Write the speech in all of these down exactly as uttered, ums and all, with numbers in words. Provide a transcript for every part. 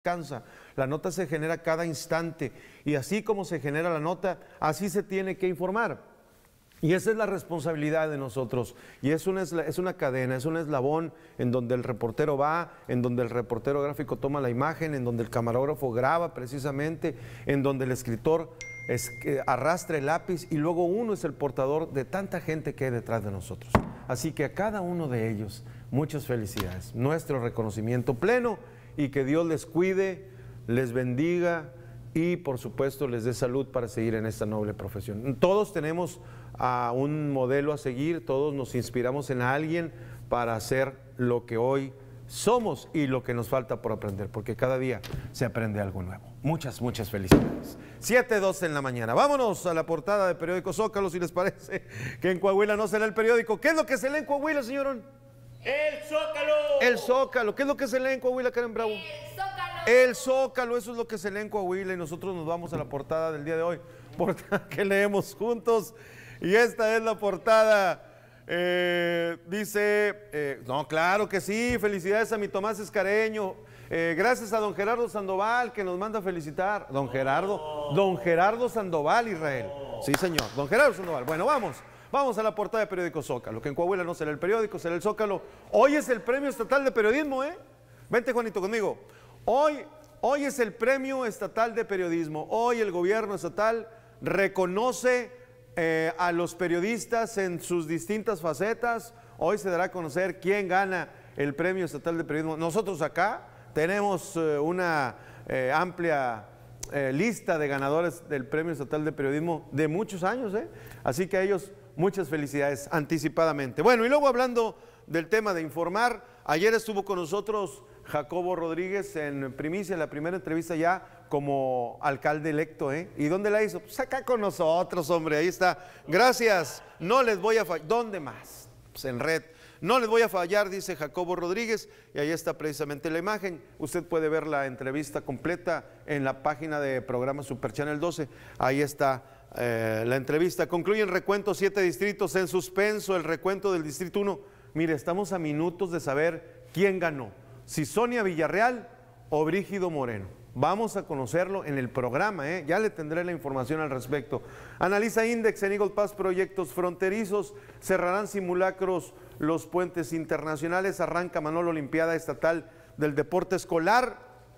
cansa, la nota se genera cada instante y así como se genera la nota, así se tiene que informar. Y esa es la responsabilidad de nosotros, y es una, es una cadena, es un eslabón en donde el reportero va, en donde el reportero gráfico toma la imagen, en donde el camarógrafo graba precisamente, en donde el escritor es, eh, arrastra el lápiz y luego uno es el portador de tanta gente que hay detrás de nosotros. Así que a cada uno de ellos, muchas felicidades, nuestro reconocimiento pleno y que Dios les cuide, les bendiga y por supuesto les dé salud para seguir en esta noble profesión. Todos tenemos a un modelo a seguir, todos nos inspiramos en alguien para hacer lo que hoy somos y lo que nos falta por aprender, porque cada día se aprende algo nuevo. Muchas, muchas felicidades. siete doce en la mañana. Vámonos a la portada de Periódico Zócalo, si les parece que en Coahuila no se lee el periódico. ¿Qué es lo que se lee en Coahuila, señorón? ¡El Zócalo! El Zócalo. ¿Qué es lo que se lee en Coahuila, Karen Bravo? ¡El Zócalo! El Zócalo, eso es lo que se lee en Coahuila y nosotros nos vamos a la portada del día de hoy, portada que leemos juntos y esta es la portada, eh, dice, eh, no, claro que sí, felicidades a mi Tomás Escareño, eh, gracias a don Gerardo Sandoval que nos manda a felicitar, don Gerardo, don Gerardo Sandoval, Israel, sí señor, don Gerardo Sandoval, bueno, vamos. Vamos a la portada de Periódico Zócalo, que en Coahuila no será el periódico, será el Zócalo. Hoy es el Premio Estatal de Periodismo, ¿eh? Vente, Juanito, conmigo. Hoy, hoy es el Premio Estatal de Periodismo. Hoy el gobierno estatal reconoce eh, a los periodistas en sus distintas facetas. Hoy se dará a conocer quién gana el Premio Estatal de Periodismo. Nosotros acá tenemos eh, una eh, amplia eh, lista de ganadores del Premio Estatal de Periodismo de muchos años, ¿eh? Así que a ellos muchas felicidades anticipadamente. Bueno, y luego hablando del tema de informar, ayer estuvo con nosotros Jacobo Rodríguez en primicia, la primera entrevista ya como alcalde electo, ¿eh? ¿Y dónde la hizo? Pues acá con nosotros, hombre, ahí está. Gracias, no les voy a fallar. ¿Dónde más? Pues en red. No les voy a fallar, dice Jacobo Rodríguez, y ahí está precisamente la imagen. Usted puede ver la entrevista completa en la página de programa Super Channel doce, ahí está eh, la entrevista. Concluye el recuento, siete distritos en suspenso, el recuento del distrito uno. Mire, estamos a minutos de saber quién ganó, si Sonia Villarreal o Brígido Moreno. Vamos a conocerlo en el programa, ¿eh? Ya le tendré la información al respecto. Analiza Index en Eagle Pass proyectos fronterizos, cerrarán simulacros los puentes internacionales, arranca Manolo Olimpiada Estatal del Deporte Escolar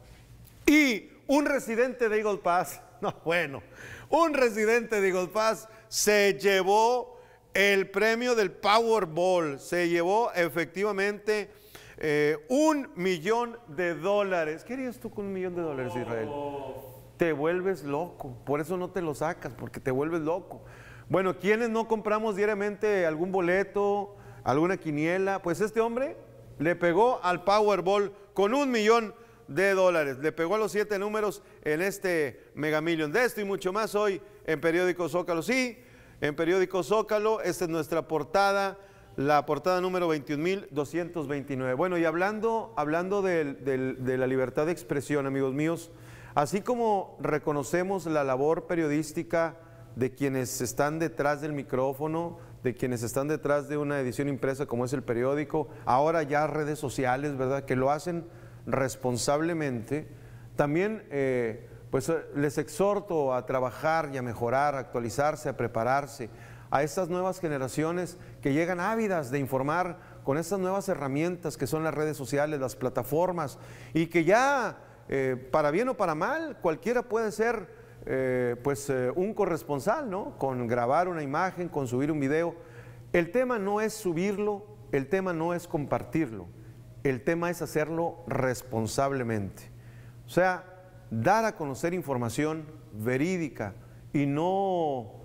y un residente de Eagle Pass, no bueno, un residente de Eagle Pass se llevó el premio del Powerball, se llevó efectivamente Eh, un millón de dólares. ¿Qué harías tú con un millón de dólares, Israel? Te vuelves loco, por eso no te lo sacas, porque te vuelves loco. Bueno, ¿quiénes no compramos diariamente algún boleto, alguna quiniela? Pues este hombre le pegó al Powerball con un millón de dólares, le pegó a los siete números en este Mega Million. De esto y mucho más hoy en Periódico Zócalo. Sí, en Periódico Zócalo, esta es nuestra portada, la portada número veintiún mil doscientos veintinueve. Bueno, y hablando, hablando de, de, de la libertad de expresión, amigos míos, así como reconocemos la labor periodística de quienes están detrás del micrófono, de quienes están detrás de una edición impresa como es el periódico, ahora ya redes sociales, ¿verdad?, que lo hacen responsablemente, también eh, pues les exhorto a trabajar y a mejorar, a actualizarse, a prepararse, a estas nuevas generaciones que llegan ávidas de informar con estas nuevas herramientas que son las redes sociales, las plataformas, y que ya, eh, para bien o para mal, cualquiera puede ser eh, pues, eh, un corresponsal, ¿no? Con grabar una imagen, con subir un video. El tema no es subirlo, el tema no es compartirlo, el tema es hacerlo responsablemente. O sea, dar a conocer información verídica y no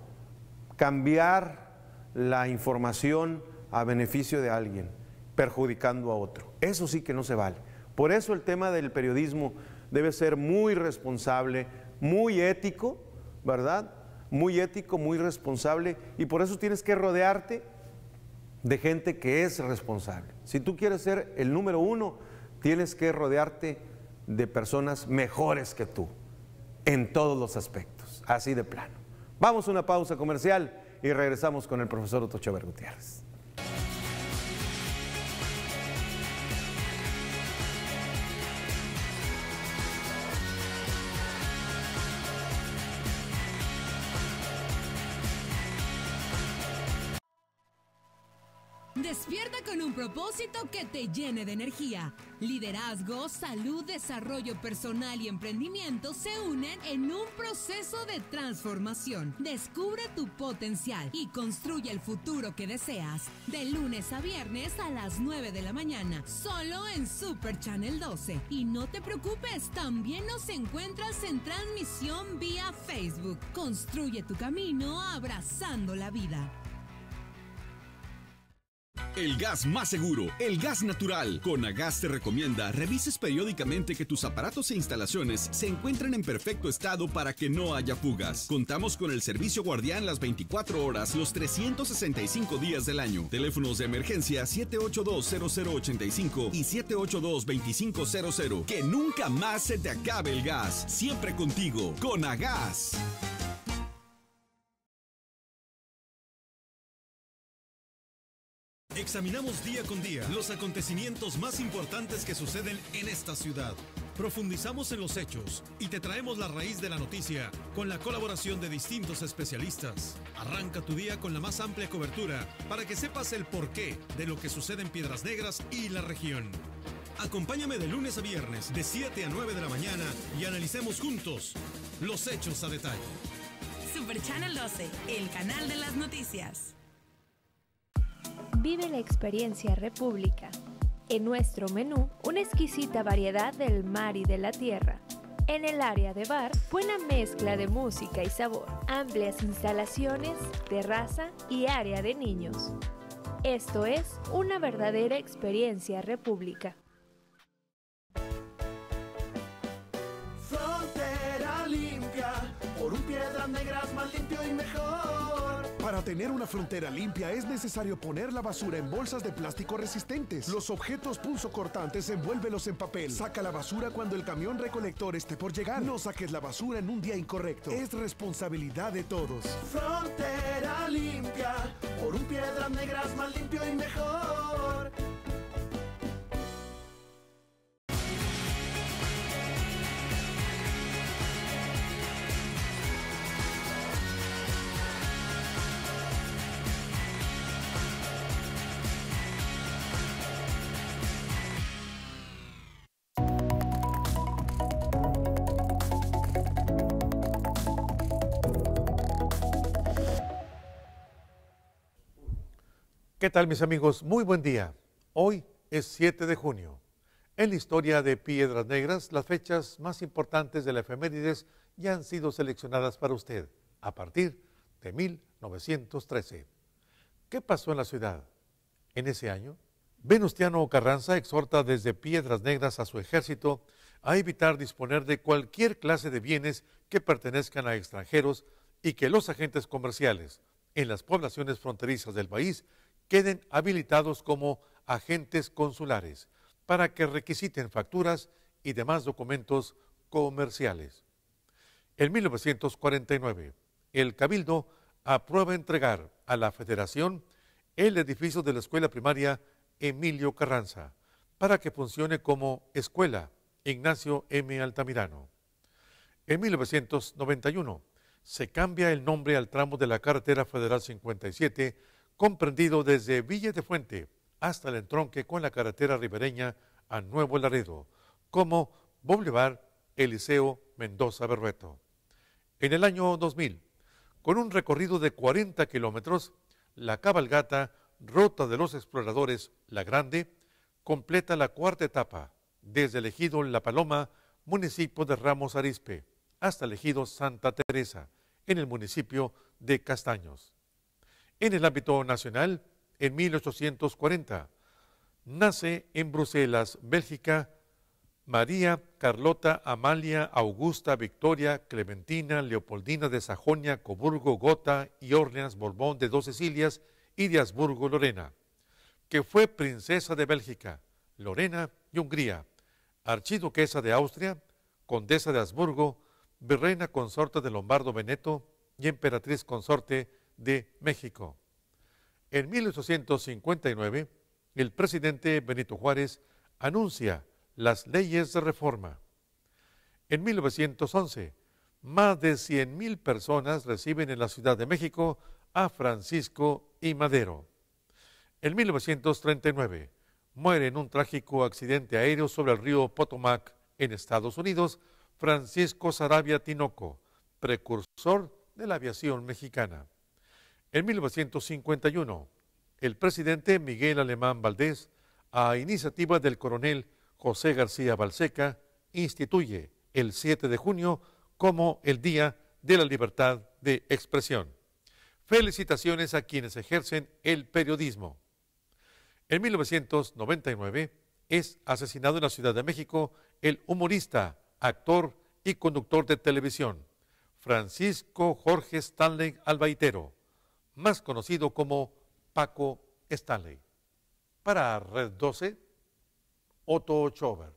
cambiar la información a beneficio de alguien, perjudicando a otro. Eso sí que no se vale. Por eso el tema del periodismo debe ser muy responsable, muy ético, ¿verdad? Muy ético, muy responsable, y por eso tienes que rodearte de gente que es responsable. Si tú quieres ser el número uno, tienes que rodearte de personas mejores que tú, en todos los aspectos, así de plano. Vamos a una pausa comercial y regresamos con el profesor Otto Chávez Gutiérrez. Despierta con un propósito que te llene de energía. Liderazgo, salud, desarrollo personal y emprendimiento se unen en un proceso de transformación. Descubre tu potencial y construye el futuro que deseas. De lunes a viernes a las nueve de la mañana, solo en Super Channel doce. Y no te preocupes, también nos encuentras en transmisión vía Facebook. Construye tu camino abrazando la vida. El gas más seguro, el gas natural. Conagas te recomienda revises periódicamente que tus aparatos e instalaciones se encuentren en perfecto estado para que no haya fugas. Contamos con el servicio guardián las veinticuatro horas, los trescientos sesenta y cinco días del año. Teléfonos de emergencia siete ocho dos, cero cero ocho cinco y siete ocho dos, dos cinco cero cero. Que nunca más se te acabe el gas. Siempre contigo, Conagas. Examinamos día con día los acontecimientos más importantes que suceden en esta ciudad. Profundizamos en los hechos y te traemos la raíz de la noticia con la colaboración de distintos especialistas. Arranca tu día con la más amplia cobertura para que sepas el porqué de lo que sucede en Piedras Negras y la región. Acompáñame de lunes a viernes de siete a nueve de la mañana y analicemos juntos los hechos a detalle. Super Channel doce, el canal de las noticias. Vive la experiencia República. En nuestro menú, una exquisita variedad del mar y de la tierra. En el área de bar, buena mezcla de música y sabor. Amplias instalaciones, terraza y área de niños. Esto es una verdadera experiencia República. Frontera limpia, por un Piedras Negras más limpio y mejor. Para tener una frontera limpia es necesario poner la basura en bolsas de plástico resistentes. Los objetos punzocortantes envuélvelos en papel. Saca la basura cuando el camión recolector esté por llegar. No saques la basura en un día incorrecto. Es responsabilidad de todos. Frontera limpia, por un Piedras Negras más limpio y mejor. ¿Qué tal, mis amigos? Muy buen día. Hoy es siete de junio. En la historia de Piedras Negras, las fechas más importantes de la efemérides ya han sido seleccionadas para usted a partir de mil novecientos trece. ¿Qué pasó en la ciudad en ese año? Venustiano Carranza exhorta desde Piedras Negras a su ejército a evitar disponer de cualquier clase de bienes que pertenezcan a extranjeros y que los agentes comerciales en las poblaciones fronterizas del país queden habilitados como agentes consulares para que requisiten facturas y demás documentos comerciales. En mil novecientos cuarenta y nueve, el Cabildo aprueba entregar a la Federación el edificio de la escuela primaria Emilio Carranza para que funcione como escuela Ignacio M. Altamirano. En mil novecientos noventa y uno, se cambia el nombre al tramo de la carretera federal cincuenta y siete, comprendido desde Villa de Fuente hasta el entronque con la carretera ribereña a Nuevo Laredo, como Boulevard Eliseo Mendoza Berrueto. En el año dos mil, con un recorrido de cuarenta kilómetros, la cabalgata Ruta de los Exploradores La Grande completa la cuarta etapa, desde el ejido La Paloma, municipio de Ramos Arizpe, hasta el ejido Santa Teresa, en el municipio de Castaños. En el ámbito nacional, en mil ochocientos cuarenta, nace en Bruselas, Bélgica, María Carlota Amalia Augusta Victoria Clementina Leopoldina de Sajonia, Coburgo, Gotha y Orleans Borbón de dos Sicilias y de Habsburgo, Lorena, que fue princesa de Bélgica, Lorena y Hungría, archiduquesa de Austria, condesa de Habsburgo, virreina consorte de Lombardo Veneto y emperatriz consorte de México. En mil ochocientos cincuenta y nueve, el presidente Benito Juárez anuncia las leyes de reforma. En mil novecientos once, más de cien mil personas reciben en la Ciudad de México a Francisco I. Madero. En mil novecientos treinta y nueve, muere en un trágico accidente aéreo sobre el río Potomac, en Estados Unidos, Francisco Saravia Tinoco, precursor de la aviación mexicana. En mil novecientos cincuenta y uno, el presidente Miguel Alemán Valdés, a iniciativa del coronel José García Balseca, instituye el siete de junio como el Día de la Libertad de Expresión. Felicitaciones a quienes ejercen el periodismo. En mil novecientos noventa y nueve es asesinado en la Ciudad de México el humorista, actor y conductor de televisión Francisco Jorge Stanley Albaitero, más conocido como Paco Stanley. Para Red doce, Otto Schober.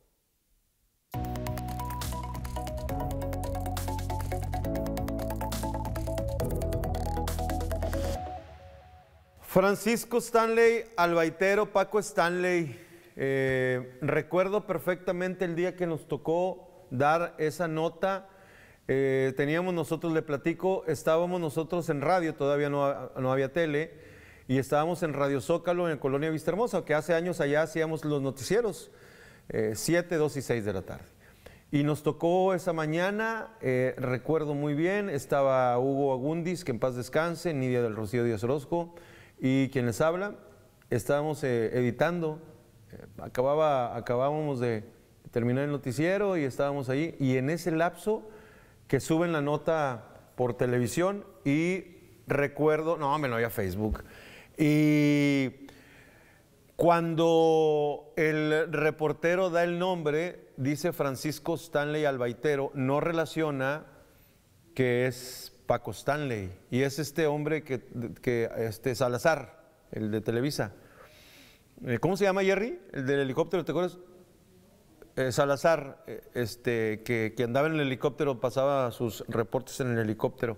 Francisco Stanley Albaitero, Paco Stanley, eh, recuerdo perfectamente el día que nos tocó dar esa nota. Eh, teníamos nosotros, le platico, estábamos nosotros en radio, todavía no, no había tele, y estábamos en Radio Zócalo en Colonia Vista Hermosa, que hace años allá hacíamos los noticieros, eh, siete, dos y seis de la tarde. Y nos tocó esa mañana, eh, recuerdo muy bien, estaba Hugo Agundis, que en paz descanse, Nidia del Rocío Díaz Orozco, y quien les habla, estábamos eh, editando, eh, acababa, acabábamos de terminar el noticiero y estábamos ahí, y en ese lapso que suben la nota por televisión y recuerdo, no, me lo había Facebook, y cuando el reportero da el nombre, dice Francisco Stanley Albaitero, no relaciona que es Paco Stanley, y es este hombre que, que este Salazar, el de Televisa. ¿Cómo se llama, Jerry? El del helicóptero, ¿te acuerdas? Eh, Salazar, eh, este, que, que andaba en el helicóptero, pasaba sus reportes en el helicóptero.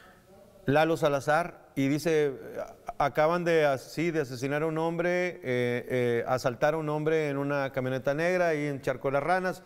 Lalo Salazar, y dice, acaban de, así, de asesinar a un hombre, eh, eh, asaltar a un hombre en una camioneta negra ahí en Charco de las Ranas,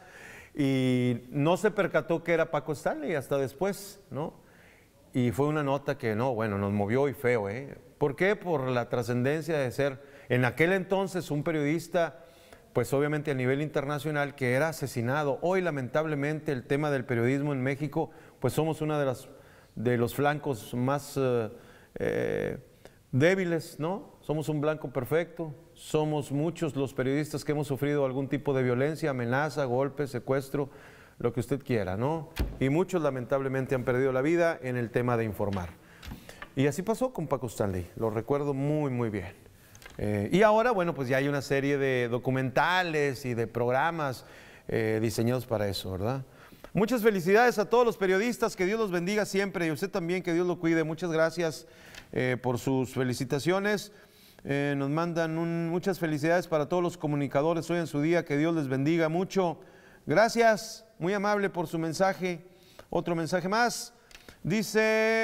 y no se percató que era Paco Stanley hasta después, ¿no? Y fue una nota que, no, bueno, nos movió y feo, ¿eh? ¿Por qué? Por la trascendencia de ser, en aquel entonces, un periodista, pues obviamente a nivel internacional, que era asesinado. Hoy, lamentablemente, el tema del periodismo en México, pues somos uno de, las, de los flancos más eh, eh, débiles, ¿no? Somos un blanco perfecto, somos muchos los periodistas que hemos sufrido algún tipo de violencia, amenaza, golpe, secuestro, lo que usted quiera, ¿no? Y muchos lamentablemente han perdido la vida en el tema de informar. Y así pasó con Paco Stanley, lo recuerdo muy, muy bien. Eh, y ahora, bueno, pues ya hay una serie de documentales y de programas eh, diseñados para eso, ¿verdad? Muchas felicidades a todos los periodistas, que Dios los bendiga siempre, y usted también, que Dios lo cuide. Muchas gracias eh, por sus felicitaciones. Eh, nos mandan un, muchas felicidades para todos los comunicadores hoy en su día, que Dios les bendiga mucho. Gracias, muy amable por su mensaje. Otro mensaje más. Dice,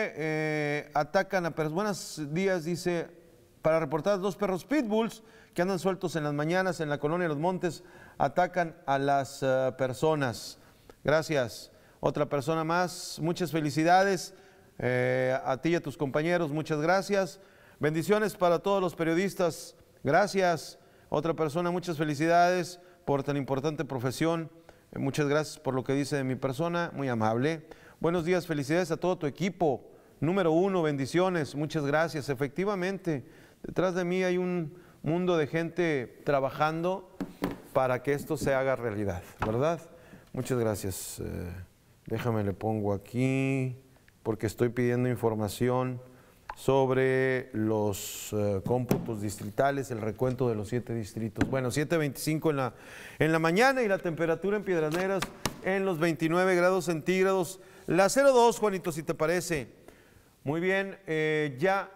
eh, atacan a perros. Buenos días, dice, para reportar dos perros pitbulls que andan sueltos en las mañanas en la colonia de Los Montes, atacan a las uh, personas. Gracias. Otra persona más, muchas felicidades eh, a ti y a tus compañeros, muchas gracias. Bendiciones para todos los periodistas, gracias. Otra persona, muchas felicidades por tan importante profesión. Muchas gracias por lo que dice de mi persona, muy amable. Buenos días, felicidades a todo tu equipo. Número uno, bendiciones, muchas gracias. Efectivamente, detrás de mí hay un mundo de gente trabajando para que esto se haga realidad, ¿verdad? Muchas gracias. Eh, déjame, le pongo aquí, porque estoy pidiendo información sobre los uh, cómputos distritales, el recuento de los siete distritos. Bueno, siete veinticinco en la, en la mañana, y la temperatura en Piedras Negras en los veintinueve grados centígrados. La cero dos, Juanito, si te parece. Muy bien, eh, ya,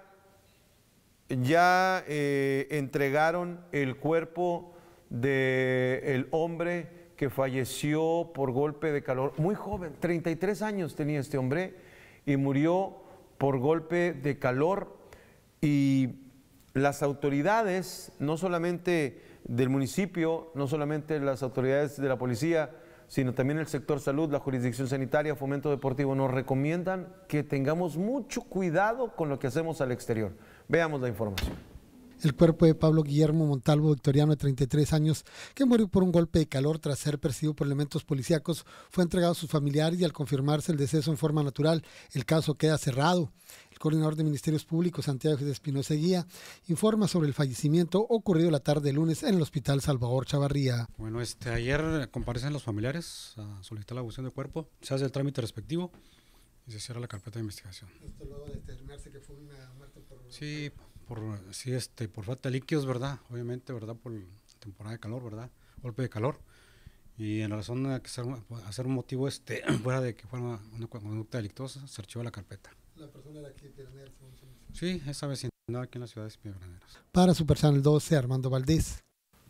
ya eh, entregaron el cuerpo del hombre que falleció por golpe de calor. Muy joven, treinta y tres años tenía este hombre, y murió por golpe de calor. Y las autoridades, no solamente del municipio, no solamente las autoridades de la policía, sino también el sector salud, la jurisdicción sanitaria, Fomento Deportivo, nos recomiendan que tengamos mucho cuidado con lo que hacemos al exterior. Veamos la información. El cuerpo de Pablo Guillermo Montalvo Victoriano, de treinta y tres años, que murió por un golpe de calor tras ser perseguido por elementos policíacos, fue entregado a sus familiares y al confirmarse el deceso en forma natural, el caso queda cerrado. El coordinador de Ministerios Públicos, Santiago de Espinosa Guía, informa sobre el fallecimiento ocurrido la tarde de lunes en el Hospital Salvador Chavarría. Bueno, este, ayer comparecen los familiares a solicitar la devolución de cuerpo, se hace el trámite respectivo y se cierra la carpeta de investigación. Esto luego de determinarse que fue una muerte por... Sí, por, sí, este, por falta de líquidos, ¿verdad? Obviamente, ¿verdad? Por temporada de calor, ¿verdad? Golpe de calor. Y en razón de que hacer, hacer un motivo este, fuera de que fuera una, una conducta delictuosa, se archivó la carpeta. ¿La persona era aquí de Piedras? Sí, esa vecindad aquí en la ciudad de Piedras. Para Super Channel doce, Armando Valdés.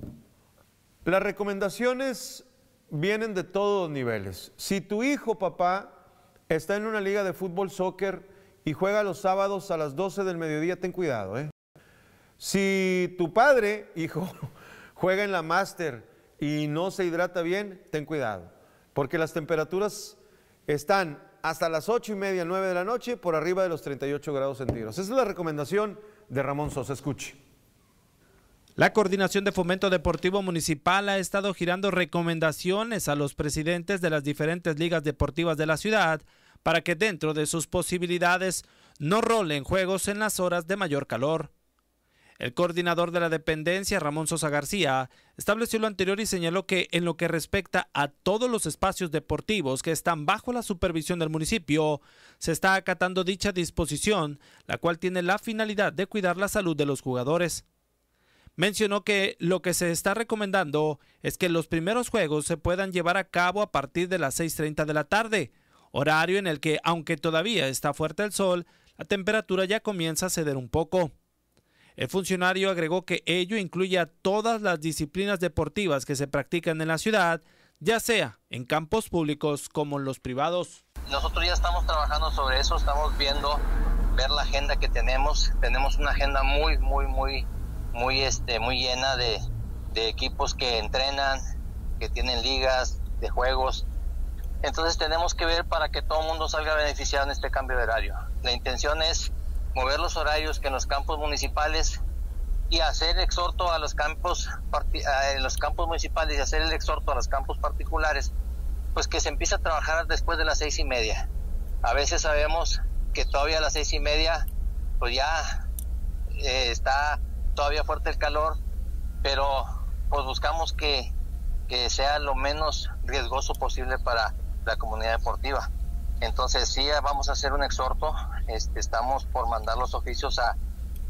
Las recomendaciones vienen de todos los niveles. Si tu hijo, papá, está en una liga de fútbol, soccer y juega los sábados a las doce del mediodía, ten cuidado, ¿eh? Si tu padre, hijo, juega en la máster y no se hidrata bien, ten cuidado, porque las temperaturas están hasta las ocho y media, nueve de la noche, por arriba de los treinta y ocho grados centígrados. Esa es la recomendación de Ramón Sosa. Escuche. La Coordinación de Fomento Deportivo Municipal ha estado girando recomendaciones a los presidentes de las diferentes ligas deportivas de la ciudad para que dentro de sus posibilidades no rolen juegos en las horas de mayor calor. El coordinador de la dependencia, Ramón Sosa García, estableció lo anterior y señaló que en lo que respecta a todos los espacios deportivos que están bajo la supervisión del municipio, se está acatando dicha disposición, la cual tiene la finalidad de cuidar la salud de los jugadores. Mencionó que lo que se está recomendando es que los primeros juegos se puedan llevar a cabo a partir de las seis treinta de la tarde, horario en el que, aunque todavía está fuerte el sol, la temperatura ya comienza a ceder un poco. El funcionario agregó que ello incluye a todas las disciplinas deportivas que se practican en la ciudad, ya sea en campos públicos como en los privados. Nosotros ya estamos trabajando sobre eso, estamos viendo, ver la agenda que tenemos. Tenemos una agenda muy, muy, muy, muy, este, muy llena de, de equipos que entrenan, que tienen ligas, de juegos. Entonces tenemos que ver para que todo el mundo salga beneficiado en este cambio de horario. La intención es mover los horarios que en los campos municipales y hacer exhorto a los campos en los campos municipales y hacer el exhorto a los campos particulares, pues que se empiece a trabajar después de las seis y media. A veces sabemos que todavía a las seis y media pues ya eh, está todavía fuerte el calor, pero pues buscamos que, que sea lo menos riesgoso posible para la comunidad deportiva. Entonces sí, vamos a hacer un exhorto, este, estamos por mandar los oficios a,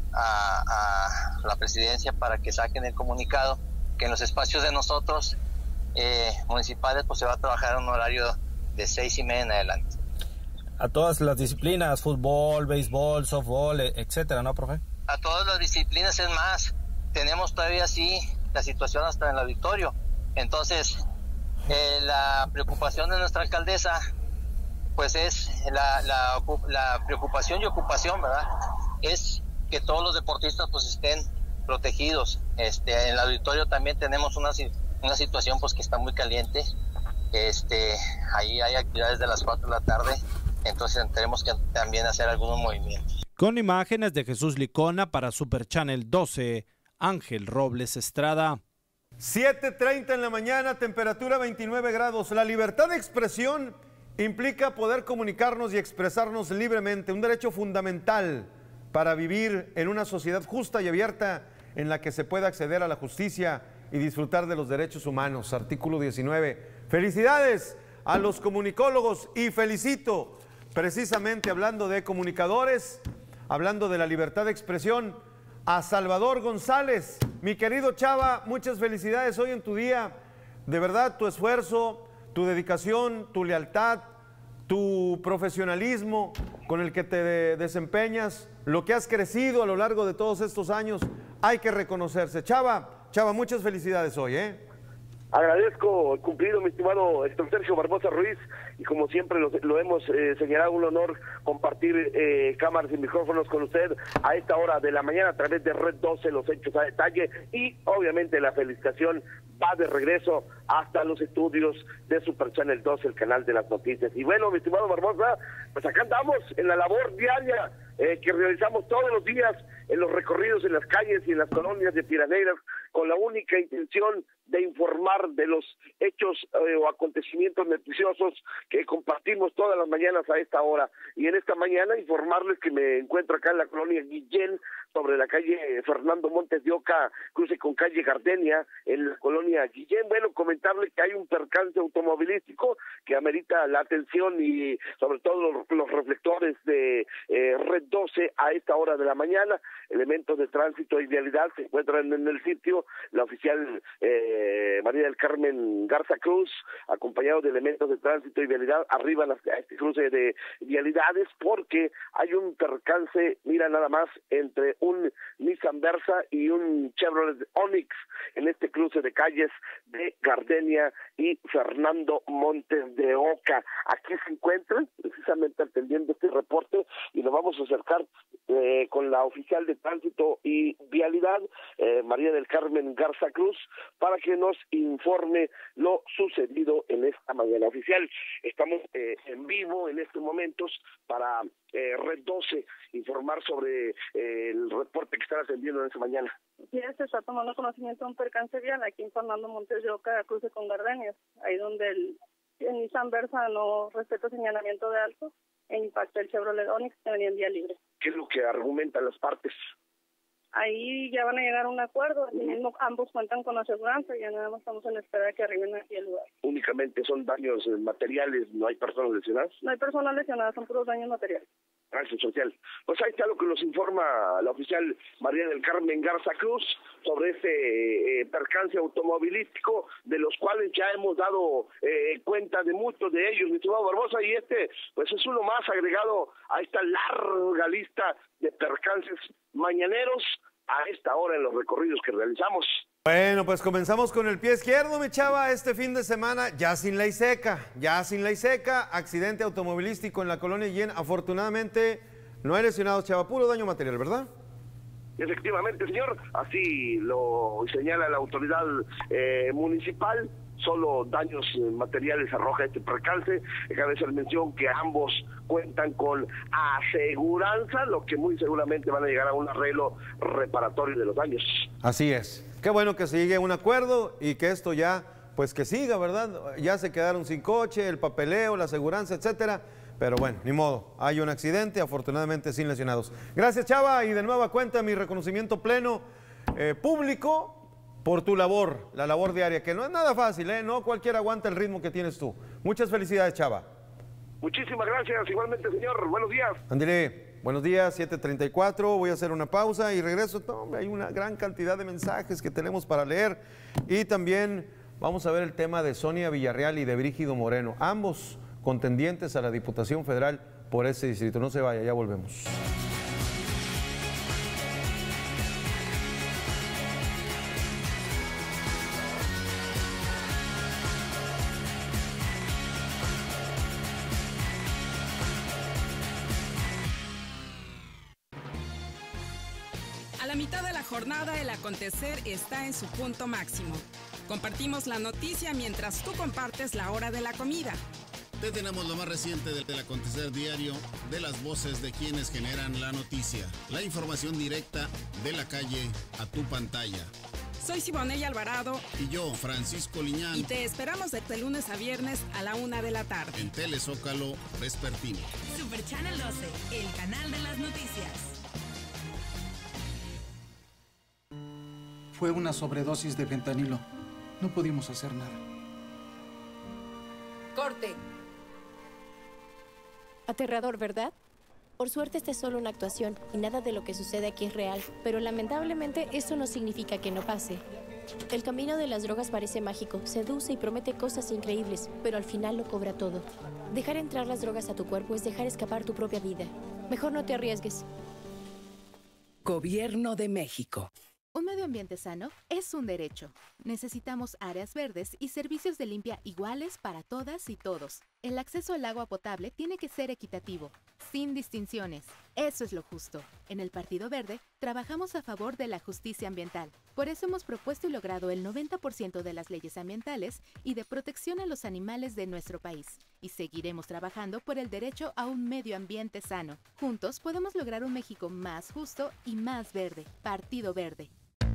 a, a la presidencia para que saquen el comunicado, que en los espacios de nosotros eh, municipales pues se va a trabajar en un horario de seis y media en adelante. A todas las disciplinas, fútbol, béisbol, softball, etcétera, ¿no, profe? A todas las disciplinas, es más, tenemos todavía sí la situación hasta en el auditorio. Entonces, eh, la preocupación de nuestra alcaldesa pues es la, la, la preocupación y ocupación, ¿verdad? Es que todos los deportistas pues estén protegidos. Este, en el auditorio también tenemos una, una situación pues que está muy caliente. Este, ahí hay actividades de las cuatro de la tarde, entonces tenemos que también hacer algunos movimientos. Con imágenes de Jesús Licona para Super Channel doce, Ángel Robles Estrada. siete treinta en la mañana, temperatura veintinueve grados. La libertad de expresión implica poder comunicarnos y expresarnos libremente, un derecho fundamental para vivir en una sociedad justa y abierta en la que se pueda acceder a la justicia y disfrutar de los derechos humanos. Artículo diecinueve. Felicidades a los comunicólogos y felicito, precisamente hablando de comunicadores, hablando de la libertad de expresión, a Salvador González. Mi querido Chava, muchas felicidades hoy en tu día. De verdad, tu esfuerzo, tu dedicación, tu lealtad, tu profesionalismo con el que te de desempeñas, lo que has crecido a lo largo de todos estos años, hay que reconocerse. Chava, Chava, muchas felicidades hoy, ¿eh? Agradezco el cumplido, mi estimado doctor Sergio Barbosa Ruiz, y como siempre lo, lo hemos eh, señalado, un honor compartir eh, cámaras y micrófonos con usted a esta hora de la mañana a través de Red doce, los hechos a detalle, y obviamente la felicitación va de regreso hasta los estudios de Super Channel dos, el canal de las noticias. Y bueno, mi estimado Barbosa, pues acá andamos en la labor diaria eh, que realizamos todos los días en los recorridos en las calles y en las colonias de Piraneiras, con la única intención de informar de los hechos eh, o acontecimientos noticiosos que compartimos todas las mañanas a esta hora. Y en esta mañana informarles que me encuentro acá en la colonia Guillén, sobre la calle Fernando Montes de Oca, cruce con calle Gardenia, en la colonia Guillén. Bueno, comentarle que hay un percance automovilístico que amerita la atención y sobre todo los, los reflectores de eh, Red doce a esta hora de la mañana. Elementos de tránsito y vialidad se encuentran en el sitio. La oficial eh, María del Carmen Garza Cruz, acompañado de elementos de tránsito y vialidad, arriban a este cruce de vialidades porque hay un percance, mira nada más, entre un Nissan Versa y un Chevrolet Onix en este cruce de calles de Gardenia y Fernando Montes de Oca. Aquí se encuentran precisamente atendiendo este reporte y nos vamos a acercar eh, con la oficial de tránsito y vialidad, eh, María del Carmen Garza Cruz, para que nos informe lo sucedido en esta mañana. Oficial, estamos eh, en vivo en estos momentos para eh, Red doce, informar sobre eh, el reporte que están atendiendo en esta mañana. Sí, se está tomando conocimiento de un percance vial aquí en Fernando Montes de Oca, cruce con Gardenias, ahí donde el, el Nissan Versa no respeta señalamiento de alto e impacta el Chevrolet Onix que venía en vía libre. ¿Qué es lo que argumentan las partes? Ahí ya van a llegar a un acuerdo, así mismo ambos cuentan con aseguranza, ya nada más estamos en espera de que arriben aquí al lugar. Únicamente son daños materiales, no hay personas lesionadas. No hay personas lesionadas, son puros daños materiales. Gracias, social. Pues ahí está lo que nos informa la oficial María del Carmen Garza Cruz sobre este eh, percance automovilístico, de los cuales ya hemos dado eh, cuenta de muchos de ellos, mi estimado Barbosa, y este pues es uno más agregado a esta larga lista de percances mañaneros a esta hora en los recorridos que realizamos. Bueno, pues comenzamos con el pie izquierdo, mi chava, este fin de semana, ya sin ley seca, ya sin ley seca, accidente automovilístico en la colonia Guillén. Afortunadamente no hay lesionados, chava, puro daño material, ¿verdad? Efectivamente, señor, así lo señala la autoridad eh, municipal. Solo daños materiales arroja este percance. Cabe hacer mención que ambos cuentan con aseguranza, lo que muy seguramente van a llegar a un arreglo reparatorio de los daños. Así es. Qué bueno que se llegue a un acuerdo y que esto ya, pues que siga, ¿verdad? Ya se quedaron sin coche, el papeleo, la aseguranza, etcétera. Pero bueno, ni modo, hay un accidente, afortunadamente sin lesionados. Gracias, chava, y de nueva cuenta mi reconocimiento pleno eh, público por tu labor, la labor diaria, que no es nada fácil, ¿eh? No cualquiera aguanta el ritmo que tienes tú. Muchas felicidades, chava. Muchísimas gracias, igualmente, señor. Buenos días. André, buenos días, siete treinta y cuatro, voy a hacer una pausa y regreso. No, hay una gran cantidad de mensajes que tenemos para leer y también vamos a ver el tema de Sonia Villarreal y de Brígido Moreno, ambos contendientes a la Diputación Federal por ese distrito. No se vaya, ya volvemos. A la mitad de la jornada, el acontecer está en su punto máximo. Compartimos la noticia mientras tú compartes la hora de la comida. Te tenemos lo más reciente del acontecer diario, de las voces de quienes generan la noticia. La información directa de la calle a tu pantalla. Soy Siboney Alvarado. Y yo, Francisco Liñán. Y te esperamos de lunes a viernes a la una de la tarde. En Telezócalo Vespertino. Super Channel doce, el canal de las noticias. Fue una sobredosis de fentanilo. No pudimos hacer nada. Corte. Aterrador, ¿verdad? Por suerte esta es solo una actuación y nada de lo que sucede aquí es real, pero lamentablemente esto no significa que no pase. El camino de las drogas parece mágico, seduce y promete cosas increíbles, pero al final lo cobra todo. Dejar entrar las drogas a tu cuerpo es dejar escapar tu propia vida. Mejor no te arriesgues. Gobierno de México. Un medio ambiente sano es un derecho. Necesitamos áreas verdes y servicios de limpia iguales para todas y todos. El acceso al agua potable tiene que ser equitativo, sin distinciones. Eso es lo justo. En el Partido Verde trabajamos a favor de la justicia ambiental. Por eso hemos propuesto y logrado el noventa por ciento de las leyes ambientales y de protección a los animales de nuestro país. Y seguiremos trabajando por el derecho a un medio ambiente sano. Juntos podemos lograr un México más justo y más verde. Partido Verde.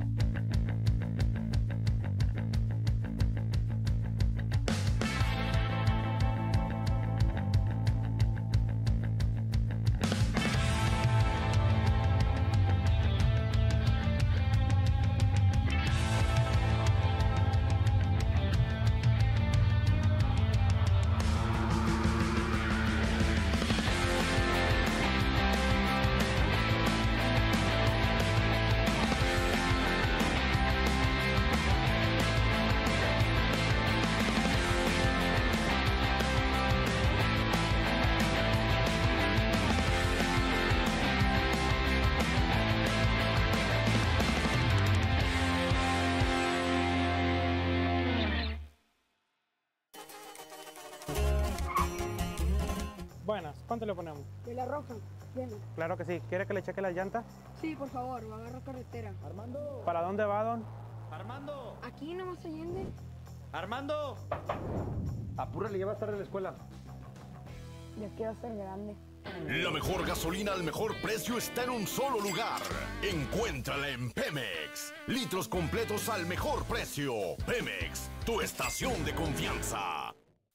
Buenas, ¿cuánto le ponemos? De la roja, lleno. Claro que sí. ¿Quiere que le cheque las llantas? Sí, por favor, agarra carretera. Armando. ¿Para dónde va, don? Armando. Aquí nomás se Allende. Armando. Apúrale, ya va a estar en la escuela. Ya quiero ser grande. La mejor gasolina al mejor precio está en un solo lugar. Encuéntrala en Pemex. Litros completos al mejor precio. Pemex, tu estación de confianza.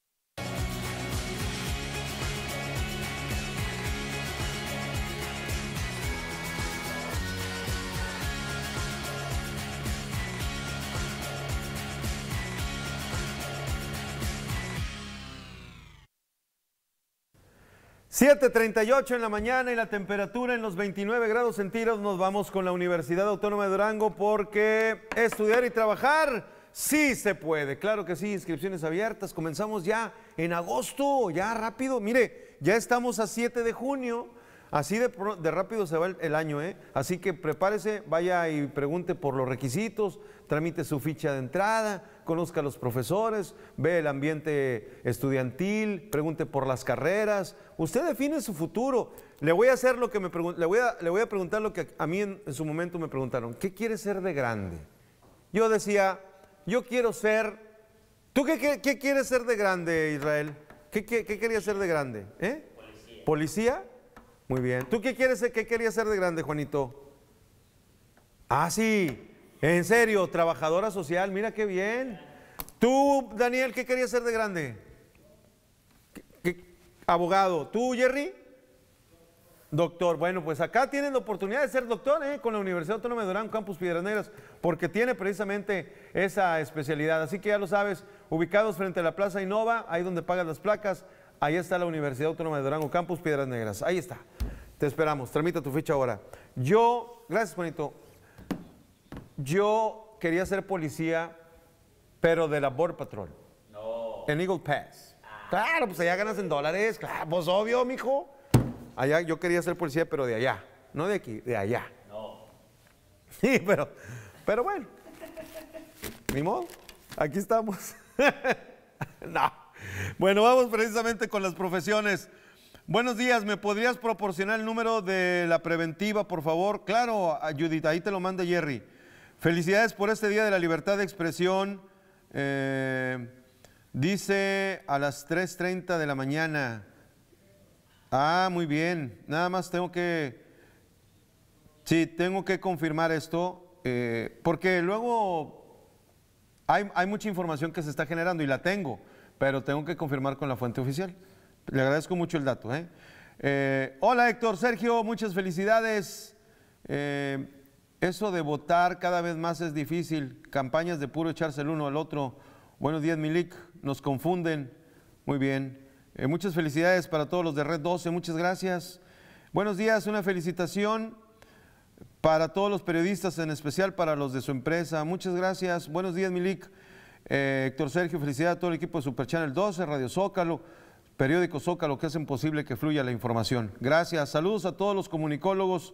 siete treinta y ocho en la mañana y la temperatura en los veintinueve grados centígrados. Nos vamos con la Universidad Autónoma de Durango porque estudiar y trabajar sí se puede. Claro que sí, inscripciones abiertas. Comenzamos ya en agosto, ya rápido. Mire, ya estamos a siete de junio. Así de, de rápido se va el, el año, ¿eh? Así que prepárese, vaya y pregunte por los requisitos, tramite su ficha de entrada, conozca a los profesores, ve el ambiente estudiantil, pregunte por las carreras. Usted define su futuro. Le voy a hacer lo que me le voy a, le voy a preguntar lo que a mí en, en su momento me preguntaron. ¿Qué quiere ser de grande? Yo decía, yo quiero ser... ¿Tú qué, qué, qué quieres ser de grande, Israel? ¿Qué, qué, qué querías ser de grande? ¿Eh? Policía. ¿Policía? Muy bien. ¿Tú qué quieres ser, qué querías ser de grande, Juanito? Ah, sí. En serio, trabajadora social, mira qué bien. ¿Tú, Daniel, qué querías ser de grande? ¿Qué, qué? Abogado. ¿Tú, Jerry? Doctor. Bueno, pues acá tienen la oportunidad de ser doctor, ¿eh? Con la Universidad Autónoma de Durango, Campus Piedras Negras, porque tiene precisamente esa especialidad. Así que ya lo sabes, ubicados frente a la Plaza Innova, ahí donde pagas las placas, ahí está la Universidad Autónoma de Durango, Campus Piedras Negras. Ahí está. Te esperamos. Tramita tu ficha ahora. Yo, gracias, Juanito. Yo quería ser policía, pero de la Border Patrol. No. En Eagle Pass. Ah. Claro, pues allá ganas en dólares. Claro, pues obvio, mijo. Allá yo quería ser policía, pero de allá. No de aquí, de allá. No. Sí, pero, pero bueno. Ni modo. Aquí estamos. No. Bueno, vamos precisamente con las profesiones. Buenos días, ¿me podrías proporcionar el número de la preventiva, por favor? Claro, Judith, ahí te lo manda Jerry. Felicidades por este Día de la Libertad de Expresión. Eh, dice a las tres treinta de la mañana. Ah, muy bien. Nada más tengo que... Sí, tengo que confirmar esto, eh, porque luego hay, hay mucha información que se está generando y la tengo, pero tengo que confirmar con la fuente oficial. Le agradezco mucho el dato. ¿eh? Eh, hola Héctor, Sergio, muchas felicidades. Eh, eso de votar cada vez más es difícil, campañas de puro echarse el uno al otro. Buenos días, Milik, nos confunden. Muy bien. Eh, muchas felicidades para todos los de Red doce, muchas gracias. Buenos días, una felicitación para todos los periodistas, en especial para los de su empresa. Muchas gracias. Buenos días, Milik. Eh, Héctor Sergio, felicidades a todo el equipo de Super Channel doce, Radio Zócalo, Periódico Zócalo, que hacen posible que fluya la información. Gracias. Saludos a todos los comunicólogos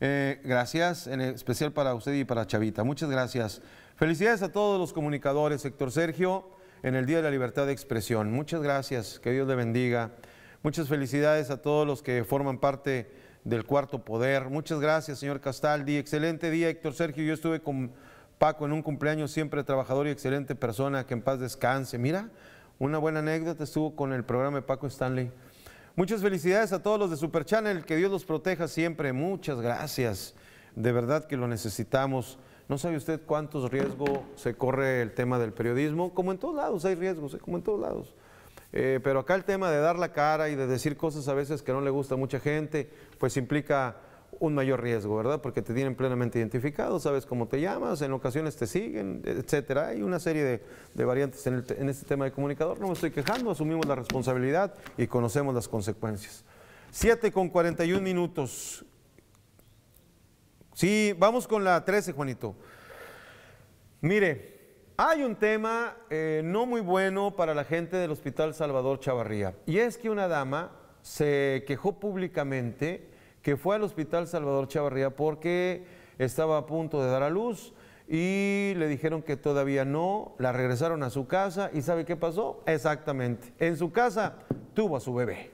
Eh, gracias, en especial para usted y para Chavita. Muchas gracias. Felicidades a todos los comunicadores, Héctor Sergio, en el Día de la Libertad de Expresión. Muchas gracias, que Dios le bendiga. Muchas felicidades a todos los que forman parte del Cuarto Poder. Muchas gracias, señor Castaldi. Excelente día, Héctor Sergio. Yo estuve con Paco en un cumpleaños, siempre trabajador y excelente persona, que en paz descanse. Mira, una buena anécdota, estuvo con el programa de Paco Stanley. Muchas felicidades a todos los de Super Channel, que Dios los proteja siempre. Muchas gracias, de verdad que lo necesitamos. No sabe usted cuántos riesgos se corre el tema del periodismo, como en todos lados hay riesgos, ¿eh? Como en todos lados. Eh, pero acá el tema de dar la cara y de decir cosas a veces que no le gusta a mucha gente, pues implica un mayor riesgo, ¿verdad? Porque te tienen plenamente identificado, sabes cómo te llamas, en ocasiones te siguen, etcétera. Hay una serie de, de variantes en, el, en este tema de comunicador. No me estoy quejando, asumimos la responsabilidad y conocemos las consecuencias. siete con cuarenta y un minutos. Sí, vamos con la trece, Juanito. Mire, hay un tema eh, no muy bueno para la gente del Hospital Salvador Chavarría. Y es que una dama se quejó públicamente que fue al Hospital Salvador Chavarría porque estaba a punto de dar a luz y le dijeron que todavía no, la regresaron a su casa y ¿sabe qué pasó? Exactamente, en su casa tuvo a su bebé.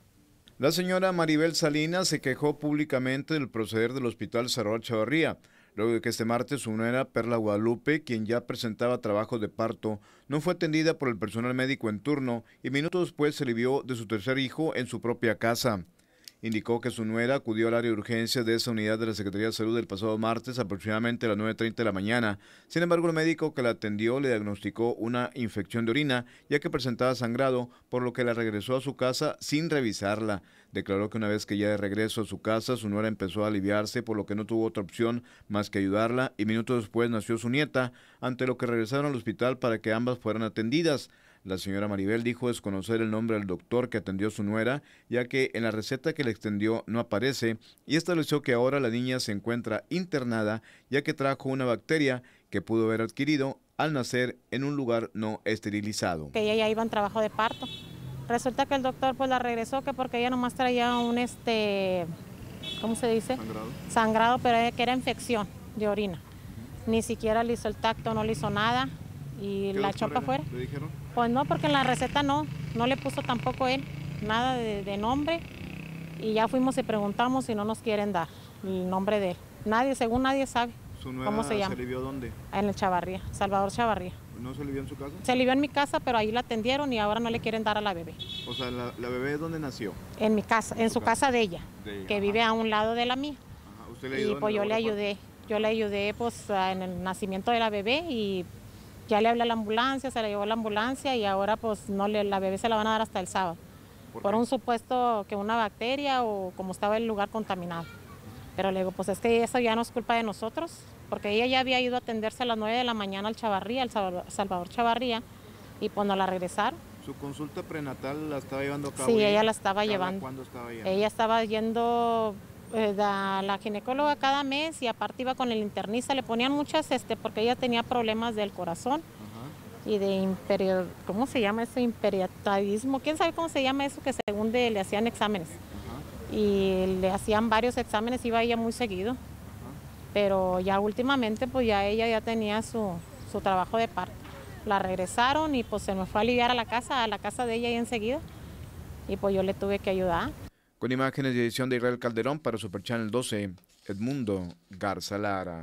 La señora Maribel Salinas se quejó públicamente del proceder del Hospital Salvador Chavarría, luego de que este martes su nuera Perla Guadalupe, quien ya presentaba trabajos de parto, no fue atendida por el personal médico en turno y minutos después se libró de su tercer hijo en su propia casa. Indicó que su nuera acudió al área de urgencias de esa unidad de la Secretaría de Salud el pasado martes aproximadamente a las nueve treinta de la mañana. Sin embargo, el médico que la atendió le diagnosticó una infección de orina, ya que presentaba sangrado, por lo que la regresó a su casa sin revisarla. Declaró que una vez que ya de regreso a su casa, su nuera empezó a aliviarse, por lo que no tuvo otra opción más que ayudarla, y minutos después nació su nieta, ante lo que regresaron al hospital para que ambas fueran atendidas. La señora Maribel dijo desconocer el nombre del doctor que atendió a su nuera, ya que en la receta que le extendió no aparece, y estableció que ahora la niña se encuentra internada, ya que trajo una bacteria que pudo haber adquirido al nacer en un lugar no esterilizado. Que ella ya iba en trabajo de parto. Resulta que el doctor pues la regresó que porque ella nomás traía un, este, ¿cómo se dice? Sangrado. Sangrado, pero que era infección de orina. Ni siquiera le hizo el tacto, no le hizo nada y la echó para afuera. ¿Le dijeron? Pues no, porque en la receta no, no le puso tampoco él nada de, de nombre y ya fuimos y preguntamos y no nos quieren dar el nombre de él. Nadie, según nadie sabe cómo se llama. ¿Se alivió dónde? En el Chavarría, Salvador Chavarría. ¿No se alivió en su casa? Se alivió en mi casa, pero ahí la atendieron y ahora no le quieren dar a la bebé. O sea, ¿la, la bebé dónde nació? En mi casa, en, en su casa, casa de ella, de ella, que ajá. vive a un lado de la mía. Ajá. ¿Usted le ayudó? Y pues yo le ayudé, yo le ayudé pues en el nacimiento de la bebé y ya le hablé a la ambulancia, se la llevó a la ambulancia y ahora pues no le, la bebé se la van a dar hasta el sábado. ¿Por, por un supuesto que una bacteria o como estaba el lugar contaminado. Pero le digo, pues es que eso ya no es culpa de nosotros, porque ella ya había ido a atenderse a las nueve de la mañana al Chavarría, al Salvador Chavarría, y pues no la regresaron. ¿Su consulta prenatal la estaba llevando a cabo? Sí, ella la estaba llevando. ¿Cuándo estaba yendo? Ella estaba yendo eh, a la ginecóloga cada mes y aparte iba con el internista, le ponían muchas, este, porque ella tenía problemas del corazón. Ajá. Y de imperio, ¿cómo se llama eso? Imperiatadismo, ¿quién sabe cómo se llama eso? Que según de, le hacían exámenes. Ajá. Y le hacían varios exámenes, iba ella muy seguido. Ajá. Pero ya últimamente pues ya ella ya tenía su, su trabajo de parto. La regresaron y pues se me fue a aliviar a la casa, a la casa de ella y enseguida. Y pues yo le tuve que ayudar. Con imágenes de edición de Israel Calderón para Super Channel doce, Edmundo Garza Lara.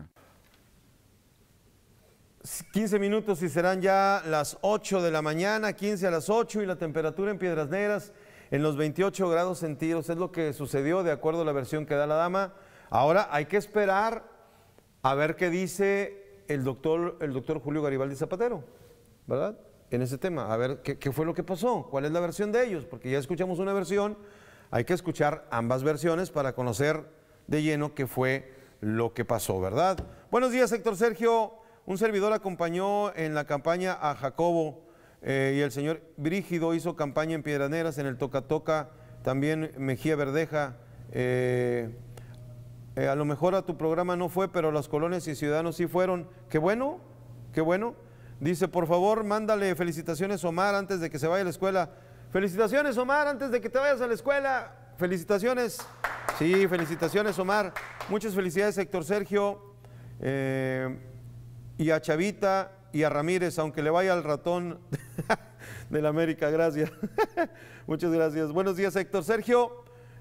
quince minutos y serán ya las ocho de la mañana, quince a las ocho, y la temperatura en Piedras Negras en los veintiocho grados centígrados. Es lo que sucedió de acuerdo a la versión que da la dama. Ahora hay que esperar a ver qué dice el doctor, el doctor Julio Garibaldi Zapatero, ¿verdad? En ese tema, a ver qué, qué fue lo que pasó, cuál es la versión de ellos, porque ya escuchamos una versión. Hay que escuchar ambas versiones para conocer de lleno qué fue lo que pasó, ¿verdad? Buenos días, Héctor Sergio. Un servidor acompañó en la campaña a Jacobo eh, y el señor Brígido hizo campaña en Piedras Negras, en el Toca Toca, también Mejía Verdeja. Eh, eh, a lo mejor a tu programa no fue, pero las colonias y ciudadanos sí fueron. Qué bueno, qué bueno. Dice, por favor, mándale felicitaciones Omar antes de que se vaya a la escuela. Felicitaciones, Omar, antes de que te vayas a la escuela. Felicitaciones. Sí, felicitaciones, Omar. Muchas felicidades, Héctor Sergio. Eh, y a Chavita y a Ramírez, aunque le vaya al ratón de la América. Gracias. Muchas gracias. Buenos días, Héctor Sergio.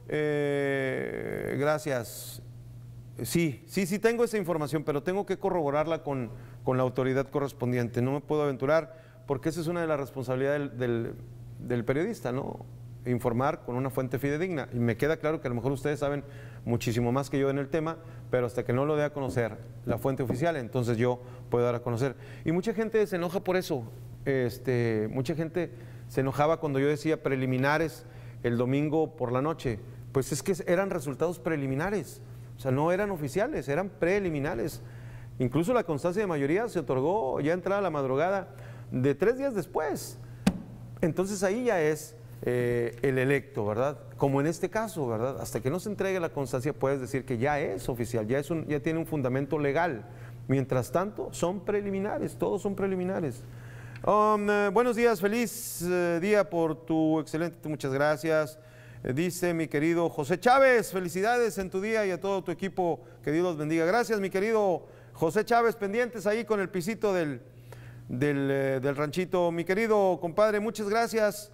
Eh, gracias. Sí, sí, sí tengo esa información, pero tengo que corroborarla con, con la autoridad correspondiente. No me puedo aventurar porque esa es una de las responsabilidades del, del, del periodista, ¿no? Informar con una fuente fidedigna. Y me queda claro que a lo mejor ustedes saben muchísimo más que yo en el tema, pero hasta que no lo dé a conocer la fuente oficial, entonces yo puedo dar a conocer. Y mucha gente se enoja por eso. Este, mucha gente se enojaba cuando yo decía preliminares el domingo por la noche. Pues es que eran resultados preliminares. O sea, no eran oficiales, eran preliminares. Incluso la constancia de mayoría se otorgó ya entrada la madrugada de tres días después. Entonces ahí ya es eh, el electo, ¿verdad? Como en este caso, ¿verdad? Hasta que no se entregue la constancia puedes decir que ya es oficial, ya, es un, ya tiene un fundamento legal. Mientras tanto, son preliminares, todos son preliminares. Um, eh, buenos días, feliz eh, día por tu excelente, muchas gracias. Dice mi querido José Chávez, felicidades en tu día y a todo tu equipo, que Dios los bendiga. Gracias, mi querido José Chávez, pendientes ahí con el pisito del, del, eh, del ranchito. Mi querido compadre, muchas gracias,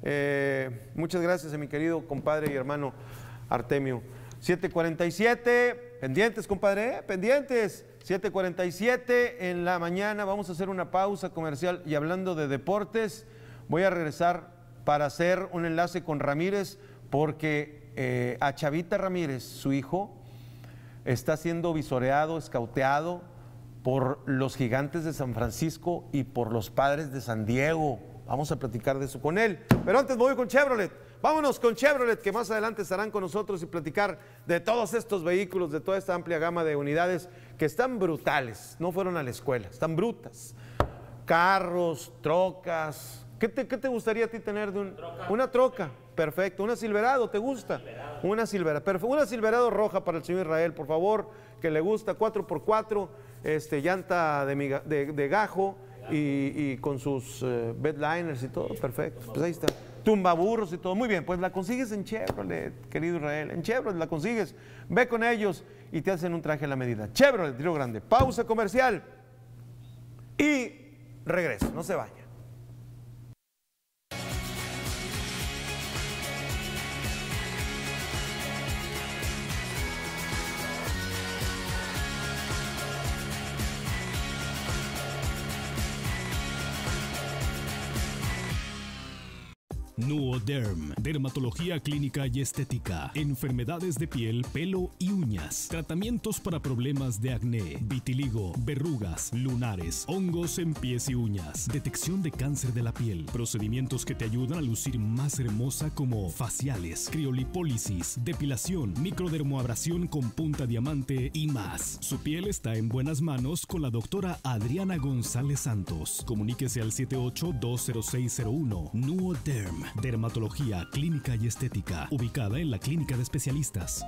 eh, muchas gracias a mi querido compadre y hermano Artemio. siete cuarenta y siete, pendientes, compadre, ¿eh? pendientes. siete cuarenta y siete en la mañana, vamos a hacer una pausa comercial y hablando de deportes, voy a regresar para hacer un enlace con Ramírez, porque eh, a Chavita Ramírez, su hijo, está siendo visoreado, escauteado por los Gigantes de San Francisco y por los Padres de San Diego. Vamos a platicar de eso con él. Pero antes me voy con Chevrolet. Vámonos con Chevrolet, que más adelante estarán con nosotros y platicar de todos estos vehículos, de toda esta amplia gama de unidades que están brutales. No fueron a la escuela, están brutas. Carros, trocas. ¿Qué te, qué te gustaría a ti tener de un, troca. Una troca? Perfecto. ¿Una Silverado te gusta? Silverado. Una Silverado. Perfecto. Una Silverado roja para el señor Israel, por favor, que le gusta, cuatro por cuatro, este, llanta de, miga, de, de gajo y, y con sus uh, bedliners y todo. Perfecto. Pues ahí está. Tumbaburros y todo. Muy bien, pues la consigues en Chevrolet, querido Israel. En Chevrolet la consigues. Ve con ellos y te hacen un traje a la medida. Chevrolet, Río Grande. Pausa comercial y regreso. No se vaya. Nuoderm, dermatología clínica y estética, enfermedades de piel, pelo y uñas, tratamientos para problemas de acné, vitiligo, verrugas, lunares, hongos en pies y uñas, detección de cáncer de la piel, procedimientos que te ayudan a lucir más hermosa como faciales, criolipólisis, depilación, microdermoabrasión con punta diamante y más. Su piel está en buenas manos con la doctora Adriana González Santos. Comuníquese al siete ocho dos cero seis cero uno. Nuoderm, dermatología clínica y estética, ubicada en la Clínica de Especialistas.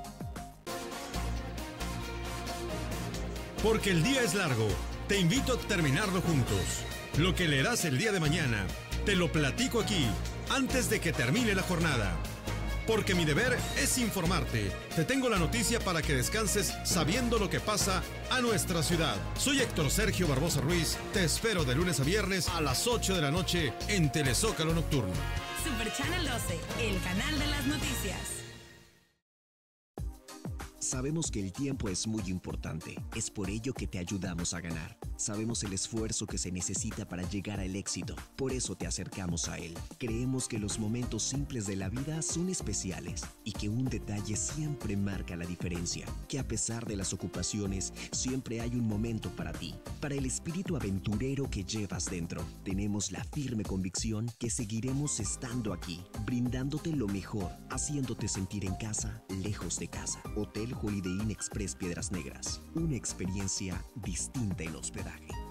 Porque el día es largo, te invito a terminarlo juntos. Lo que leerás el día de mañana, te lo platico aquí, antes de que termine la jornada. Porque mi deber es informarte. Te tengo la noticia para que descanses sabiendo lo que pasa a nuestra ciudad. Soy Héctor Sergio Barbosa Ruiz. Te espero de lunes a viernes a las ocho de la noche en Telezócalo Nocturno. Super Channel doce, el canal de las noticias. Sabemos que el tiempo es muy importante. Es por ello que te ayudamos a ganar. Sabemos el esfuerzo que se necesita para llegar al éxito. Por eso te acercamos a él. Creemos que los momentos simples de la vida son especiales y que un detalle siempre marca la diferencia. Que a pesar de las ocupaciones, siempre hay un momento para ti. Para el espíritu aventurero que llevas dentro. Tenemos la firme convicción que seguiremos estando aquí, brindándote lo mejor, haciéndote sentir en casa, lejos de casa. Hotel Holiday Inn Express Piedras Negras. Una experiencia distinta en hospedaje.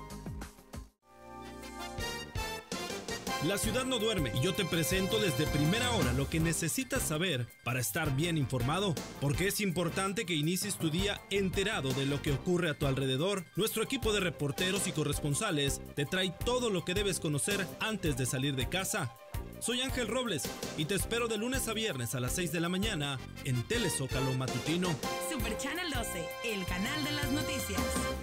La ciudad no duerme y yo te presento desde primera hora lo que necesitas saber para estar bien informado, porque es importante que inicies tu día enterado de lo que ocurre a tu alrededor. Nuestro equipo de reporteros y corresponsales te trae todo lo que debes conocer antes de salir de casa. Soy Ángel Robles y te espero de lunes a viernes a las seis de la mañana en Telezócalo Matutino. Super Channel doce, el canal de las noticias.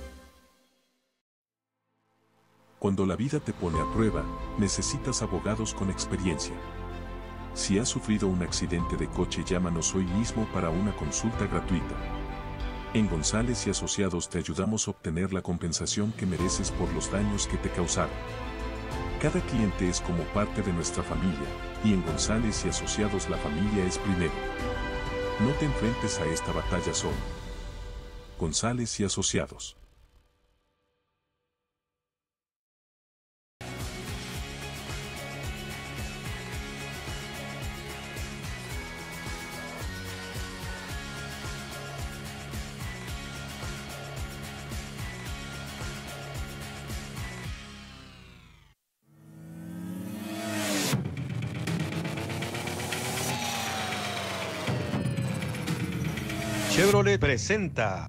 Cuando la vida te pone a prueba, necesitas abogados con experiencia. Si has sufrido un accidente de coche, llámanos hoy mismo para una consulta gratuita. En González y Asociados te ayudamos a obtener la compensación que mereces por los daños que te causaron. Cada cliente es como parte de nuestra familia, y en González y Asociados la familia es primero. No te enfrentes a esta batalla solo. González y Asociados. Chevrolet presenta.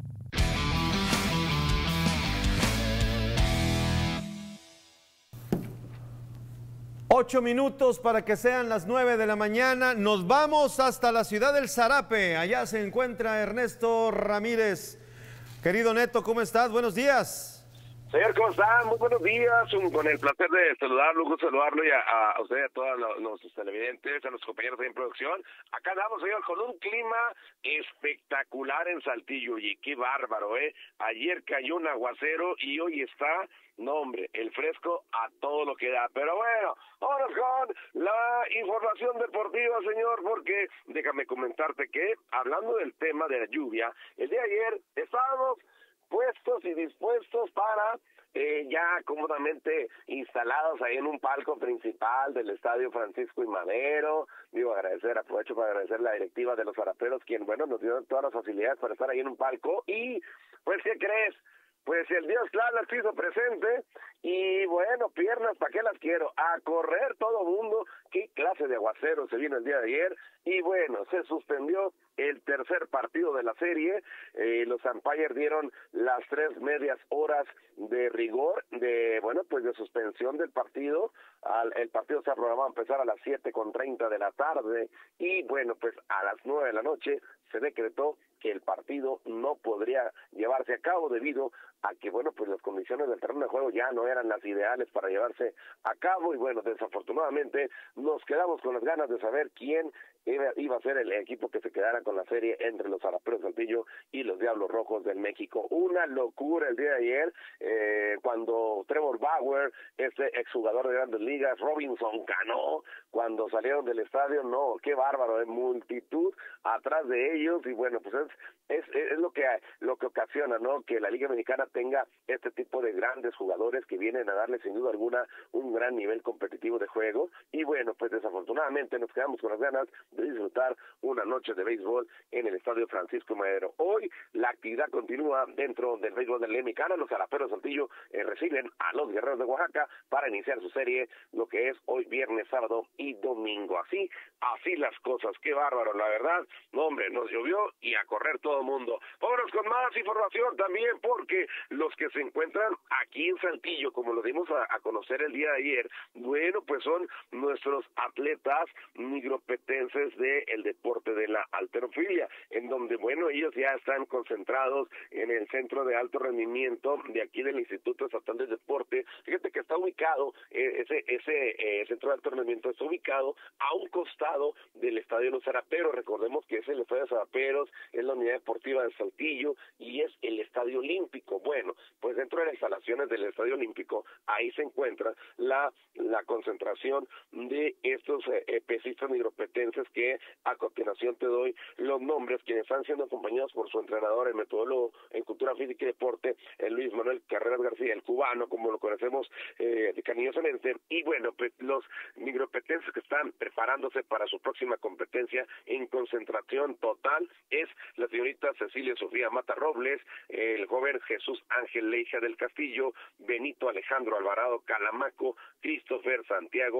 Ocho minutos para que sean las nueve de la mañana. Nos vamos hasta la ciudad del Zarape. Allá se encuentra Ernesto Ramírez. Querido Neto, ¿cómo estás? Buenos días. Señor, ¿cómo está? Muy buenos días, un, con el placer de saludarlo, un gusto saludarlo y a, a usted, a todos los, los televidentes, a los compañeros ahí en producción. Acá andamos, señor, con un clima espectacular en Saltillo, y qué bárbaro, ¿eh? Ayer cayó un aguacero y hoy está, no hombre, el fresco a todo lo que da. Pero bueno, vámonos con la información deportiva, señor, porque déjame comentarte que, hablando del tema de la lluvia, el día de ayer estábamos puestos y dispuestos para eh, ya cómodamente instalados ahí en un palco principal del Estadio Francisco y Madero. Digo, agradecer, aprovecho para agradecer a la directiva de los Zaraperos, quien, bueno, nos dio todas las facilidades para estar ahí en un palco. Y, pues, ¿qué crees? Pues el Dios claro se hizo presente y bueno, piernas, ¿para qué las quiero? A correr todo mundo. Qué clase de aguacero se vino el día de ayer y bueno, se suspendió el tercer partido de la serie. Eh, los umpires dieron las tres medias horas de rigor, de bueno, pues de suspensión del partido. Al, el partido se programaba a empezar a las siete con treinta de la tarde y bueno, pues a las nueve de la noche se decretó que el partido no podría llevarse a cabo debido a que, bueno, pues las condiciones del terreno de juego ya no eran las ideales para llevarse a cabo y, bueno, desafortunadamente nos quedamos con las ganas de saber quién iba, iba a ser el equipo que se quedara con la serie entre los Zaraperos de Saltillo y los Diablos Rojos del México. Una locura el día de ayer, eh, cuando Trevor Bauer, este exjugador de Grandes Ligas, Robinson Cano, cuando salieron del estadio, no, qué bárbaro, de multitud atrás de ellos y, bueno, pues es Es, es lo que lo que ocasiona, ¿no? Que la Liga Mexicana tenga este tipo de grandes jugadores que vienen a darle sin duda alguna un gran nivel competitivo de juego y bueno, pues desafortunadamente nos quedamos con las ganas de disfrutar una noche de béisbol en el Estadio Francisco Madero. Hoy la actividad continúa dentro del béisbol de la Liga Mexicana. Los Zaraperos de Saltillo eh, reciben a los Guerreros de Oaxaca para iniciar su serie, lo que es hoy viernes, sábado y domingo. Así, así las cosas, qué bárbaro, la verdad. No, hombre, nos llovió y a correr todo el mundo. Vámonos con más información también, porque los que se encuentran aquí en Saltillo, como lo dimos a, a conocer el día de ayer, bueno, pues son nuestros atletas nigropetenses del deporte de la halterofilia, en donde, bueno, ellos ya están concentrados en el centro de alto rendimiento de aquí del Instituto Estatal de Deporte. Fíjate que está ubicado, eh, ese ese eh, centro de alto rendimiento está ubicado a un costado del Estadio de los Zaraperos. Recordemos que es el Estadio de Zaraperos, es la unidad deportiva de Saltillo y es el Estadio Olímpico. Bueno, pues dentro de las instalaciones del Estadio Olímpico, ahí se encuentra la, la concentración de estos eh, pesistas nigropetenses que a continuación te doy los nombres, quienes están siendo acompañados por su entrenador, el metodólogo en cultura física y deporte, el Luis Manuel Carreras García, el cubano, como lo conocemos eh, cariñosamente, y bueno, pues los nigropetenses que están preparándose para su próxima competencia en concentración total es la señorita Cecilia Sofía Mata Robles, el joven Jesús Ángel Leija del Castillo, Benito Alejandro Alvarado Calamaco, Christopher Santiago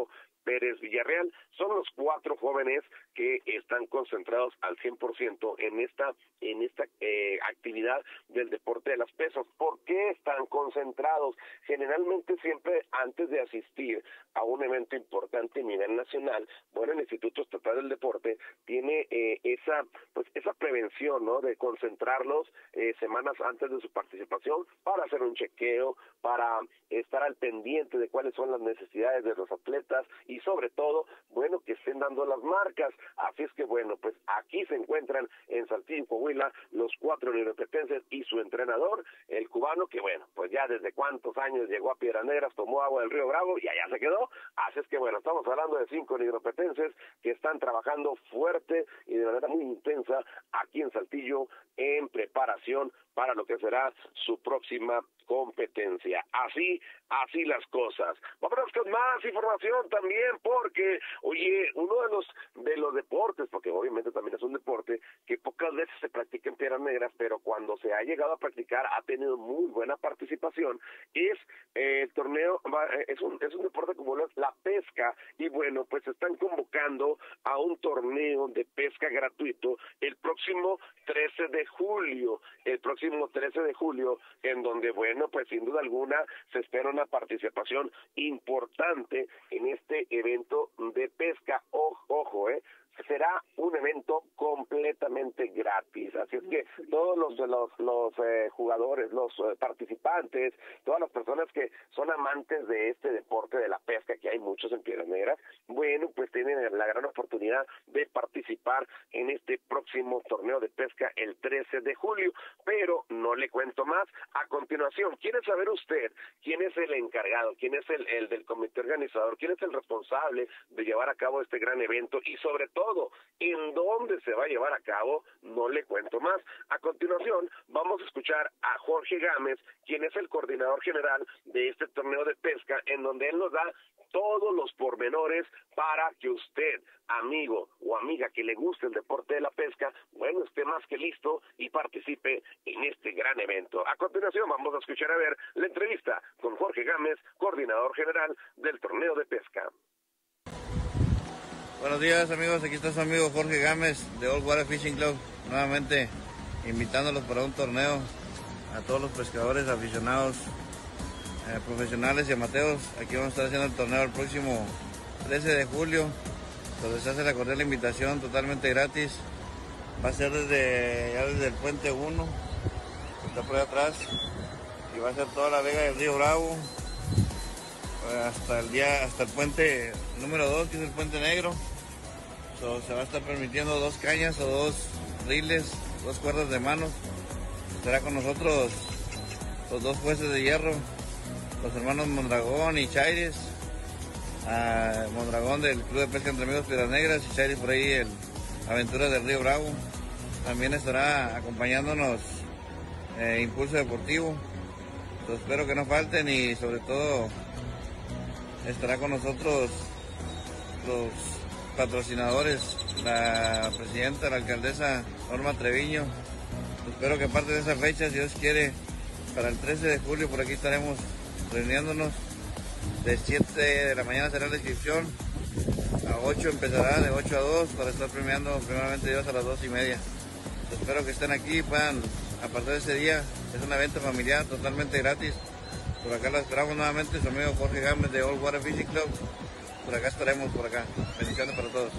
Pérez Villarreal. Son los cuatro jóvenes que están concentrados al cien por ciento en esta en esta eh, actividad del deporte de las pesas. ¿Por qué están concentrados? Generalmente siempre antes de asistir a un evento importante a nivel nacional, bueno, el Instituto Estatal del Deporte tiene eh, esa pues esa prevención, ¿no?, de concentrarlos eh, semanas antes de su participación para hacer un chequeo, para estar al pendiente de cuáles son las necesidades de los atletas y sobre todo, bueno, que estén dando las marcas. Así es que bueno, pues aquí se encuentran en Saltillo, Coahuila, los cuatro nigropetenses y su entrenador, el cubano, que bueno, pues ya desde cuántos años llegó a Piedras Negras, tomó agua del Río Bravo y allá se quedó. Así es que bueno, estamos hablando de cinco nigropetenses que están trabajando fuerte y de manera muy intensa aquí en Saltillo en preparación para lo que será su próxima competencia. Así, así las cosas. Vámonos con más información también, porque, oye, uno de los de los deportes, porque obviamente también es un deporte que pocas veces se practica en Piedras Negras, pero cuando se ha llegado a practicar ha tenido muy buena participación, es eh, el torneo, es un, es un deporte como la, la pesca, y bueno, pues están convocando a un torneo de pesca gratuito el próximo trece de julio, el próximo trece de julio, en donde, bueno, pues sin duda alguna se espera una participación importante en este evento de pesca. Ojo, ojo, eh, será un evento completamente gratis, así es que todos los los, los eh, jugadores, los eh, participantes, todas las personas que son amantes de este deporte de la pesca, que hay muchos en Piedras Negras, bueno, pues tienen la gran oportunidad de participar en este próximo torneo de pesca el trece de julio, pero no le cuento más. A continuación, ¿quiere saber usted quién es el encargado, quién es el, el del comité organizador, quién es el responsable de llevar a cabo este gran evento y sobre todo todo, en dónde se va a llevar a cabo? No le cuento más. A continuación, vamos a escuchar a Jorge Gámez, quien es el coordinador general de este torneo de pesca, en donde él nos da todos los pormenores para que usted, amigo o amiga que le guste el deporte de la pesca, bueno, esté más que listo y participe en este gran evento. A continuación, vamos a escuchar a ver la entrevista con Jorge Gámez, coordinador general del torneo de pesca. Buenos días, amigos, aquí está su amigo Jorge Gámez de Old Water Fishing Club, nuevamente invitándolos para un torneo a todos los pescadores aficionados, eh, profesionales y amateurs. Aquí vamos a estar haciendo el torneo el próximo trece de julio, donde se hace la cordial invitación totalmente gratis. Va a ser desde ya desde el puente uno, que está por ahí atrás, y va a ser toda la vega del Río Bravo, hasta el día, hasta el puente número dos, que es el puente negro. So, se va a estar permitiendo dos cañas o dos riles, dos cuerdas de mano. Estará con nosotros los dos jueces de hierro, los hermanos Mondragón y Chaires. Uh, Mondragón del Club de Pesca Entre Amigos Piedras Negras y Chaires por ahí el Aventura del Río Bravo. También estará acompañándonos eh, Impulso Deportivo. So, espero que no falten y sobre todo estará con nosotros los patrocinadores, la presidenta, la alcaldesa Norma Treviño. Espero que aparte de esa fecha, si Dios quiere, para el trece de julio por aquí estaremos reuniéndonos. De siete de la mañana será la inscripción, a ocho empezará, de ocho a dos, para estar premiando primeramente Dios a las dos y media. Espero que estén aquí y puedan, a partir de ese día, es un evento familiar totalmente gratis. Por acá la esperamos nuevamente, su amigo Jorge Gámez de Old Water Fishing Club. Por acá estaremos, por acá. Bendiciones para todos.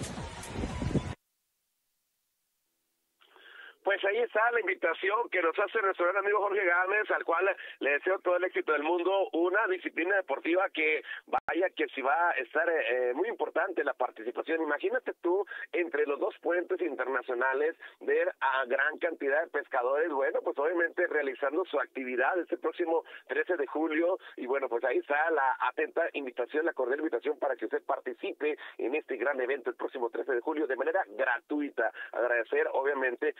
Pues ahí está la invitación que nos hace nuestro gran amigo Jorge Gámez, al cual le deseo todo el éxito del mundo, una disciplina deportiva que vaya que si va a estar eh, muy importante la participación. Imagínate tú, entre los dos puentes internacionales, ver a gran cantidad de pescadores, bueno, pues obviamente realizando su actividad este próximo trece de julio, y bueno, pues ahí está la atenta invitación, la cordial invitación para que usted participe en este gran evento el próximo trece de julio de manera gratuita. Agradecer, obviamente, todas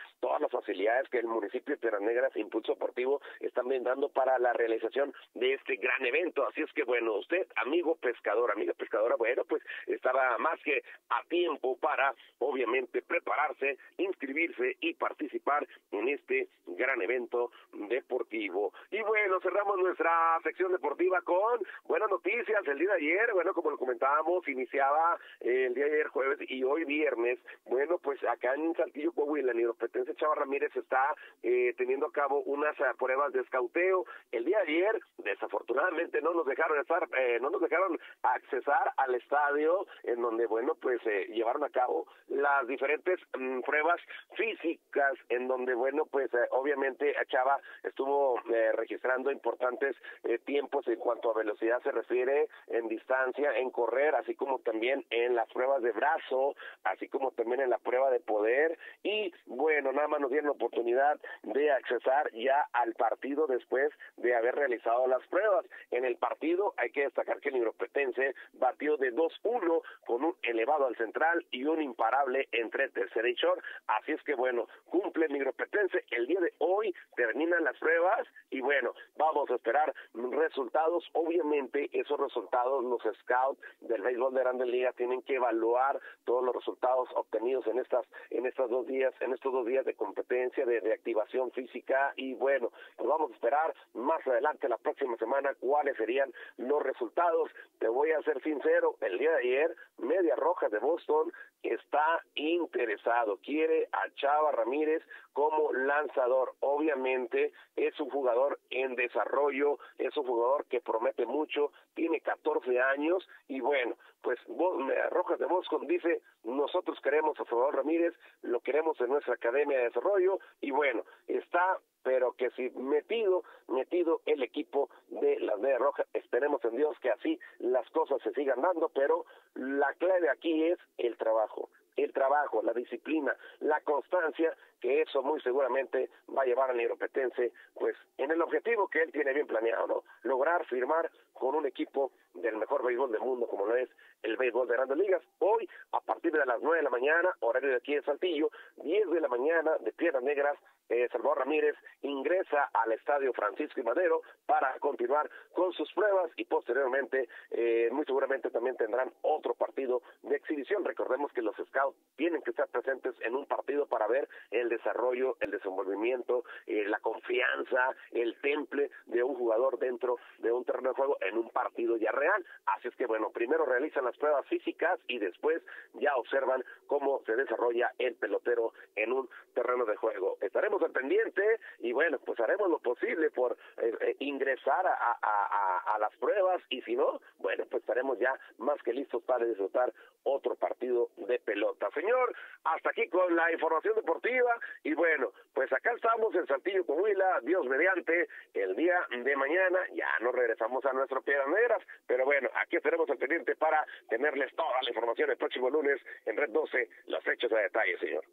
las facilidades que el municipio de Piedras Negras, Impulso Deportivo, están brindando para la realización de este gran evento. Así es que, bueno, usted, amigo pescador, amiga pescadora, bueno, pues estaba más que a tiempo para, obviamente, prepararse, inscribirse y participar en este gran evento deportivo. Y bueno, cerramos nuestra sección deportiva con buenas noticias. El día de ayer, bueno, como lo comentábamos, iniciaba eh, el día de ayer jueves y hoy viernes. Bueno, pues acá en Saltillo, Coahuila, el hidropetense Chava Ramírez está eh, teniendo a cabo unas uh, pruebas de escauteo. El día de ayer, desafortunadamente, no nos dejaron estar, eh, no nos dejaron accesar al estadio en donde, bueno, pues eh, llevaron a cabo las diferentes um, pruebas físicas, en donde, bueno, pues eh, obviamente Chava estuvo eh, registrando importantes eh, tiempos en cuanto a velocidad se refiere, en distancia, en correr, así como también en las pruebas de brazo, así como también en la prueba de poder. Y bueno, nada más nos dieron la oportunidad de accesar ya al partido después de haber realizado las pruebas. En el partido hay que destacar que el hidropetense batió de dos uno con un elevado al central y un imparable entre tercera y short. Así es que bueno, cumple el hidropetense. El día de hoy terminan las pruebas y bueno, vamos a esperar resultados. Obviamente esos resultados los scouts del béisbol de Grandes Ligas tienen que evaluar todos los resultados obtenidos en estas en estos dos días, en estos dos días de competencia, de, de activación física. Y bueno, pues vamos a esperar más adelante la próxima semana cuáles serían los resultados. Te voy a ser sincero, el día de ayer Medias Rojas de Boston está interesado, quiere a Chava Ramírez como lanzador. Obviamente es un jugador en desarrollo, es un jugador que promete mucho, tiene catorce años y bueno, pues Rojas de Boston dice, nosotros queremos a Salvador Ramírez, lo queremos en nuestra academia de desarrollo y bueno, está pero que si metido, metido el equipo de las Medias Rojas, esperemos en Dios que así las cosas se sigan dando, pero la clave aquí es el trabajo, el trabajo, la disciplina, la constancia, que eso muy seguramente va a llevar al hidropetense, pues, en el objetivo que él tiene bien planeado, ¿no? Lograr firmar con un equipo del mejor béisbol del mundo, como lo es el béisbol de Grandes Ligas. Hoy, a partir de las nueve de la mañana, horario de aquí de Saltillo, diez de la mañana de Piedras Negras, eh, Salvador Ramírez ingresa al estadio Francisco y Madero para continuar con sus pruebas y posteriormente, eh, muy seguramente también tendrán otro partido de exhibición. Recordemos que los scouts tienen que estar presentes en un partido para ver el desarrollo, el desenvolvimiento, eh, la confianza, el temple de un jugador dentro de un terreno de juego en un partido ya real. Así es que bueno, primero realizan las pruebas físicas y después ya observan cómo se desarrolla el pelotero en un terreno de juego. Estaremos al pendiente y bueno, pues haremos lo posible por eh, eh, ingresar a, a, a, a las pruebas y si no, bueno, pues estaremos ya más que listos para disfrutar otro partido de pelota. Señor, hasta aquí con la información deportiva y bueno, pues acá estamos en Saltillo, Coahuila, Dios mediante, el día de mañana ya nos regresamos a nuestro Piedras Negras, pero bueno, aquí estaremos al pendiente para tenerles toda la información el próximo lunes en Red doce, los hechos a detalle, señor.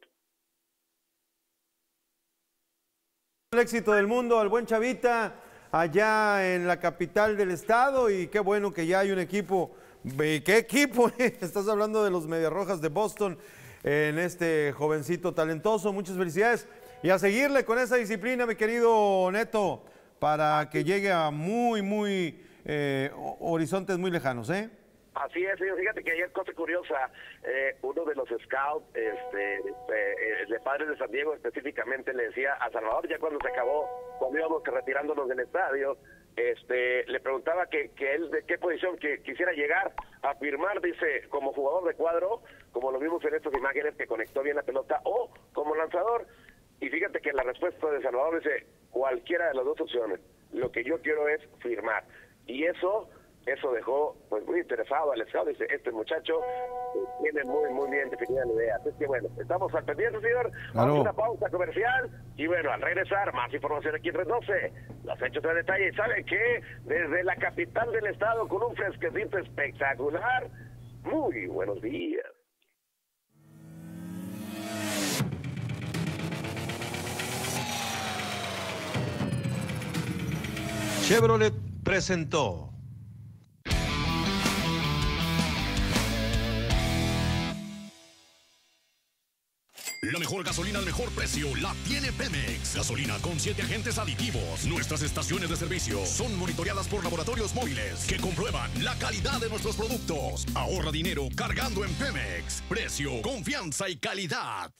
El éxito del mundo al buen Chavita allá en la capital del estado y qué bueno que ya hay un equipo. ¿Qué equipo? Estás hablando de los Medias Rojas de Boston en este jovencito talentoso. Muchas felicidades y a seguirle con esa disciplina, mi querido Neto, para que llegue a muy, muy eh, horizontes muy lejanos, ¿eh? Así es, señor. Fíjate que ayer, cosa curiosa, eh, uno de los scouts este, eh, de Padres de San Diego específicamente le decía a Salvador, ya cuando se acabó, cuando íbamos retirándonos del estadio, este, le preguntaba que, que él de qué posición que quisiera llegar a firmar, dice, como jugador de cuadro, como lo vimos en estas imágenes, que conectó bien la pelota, o como lanzador. Y fíjate que la respuesta de Salvador dice, cualquiera de las dos opciones, lo que yo quiero es firmar. Y eso... Eso dejó pues muy interesado al scout, dice, este muchacho pues, tiene muy muy bien definida la idea. Así que bueno, estamos al pendiente, señor. Vamos a una pausa comercial y bueno, al regresar, más información aquí en Red doce, los hechos de detalle. Y ¿saben qué? Desde la capital del estado, con un fresquecito espectacular, muy buenos días. Chevrolet presentó La mejor gasolina al mejor precio la tiene Pemex. Gasolina con siete agentes aditivos. Nuestras estaciones de servicio son monitoreadas por laboratorios móviles que comprueban la calidad de nuestros productos. Ahorra dinero cargando en Pemex. Precio, confianza y calidad.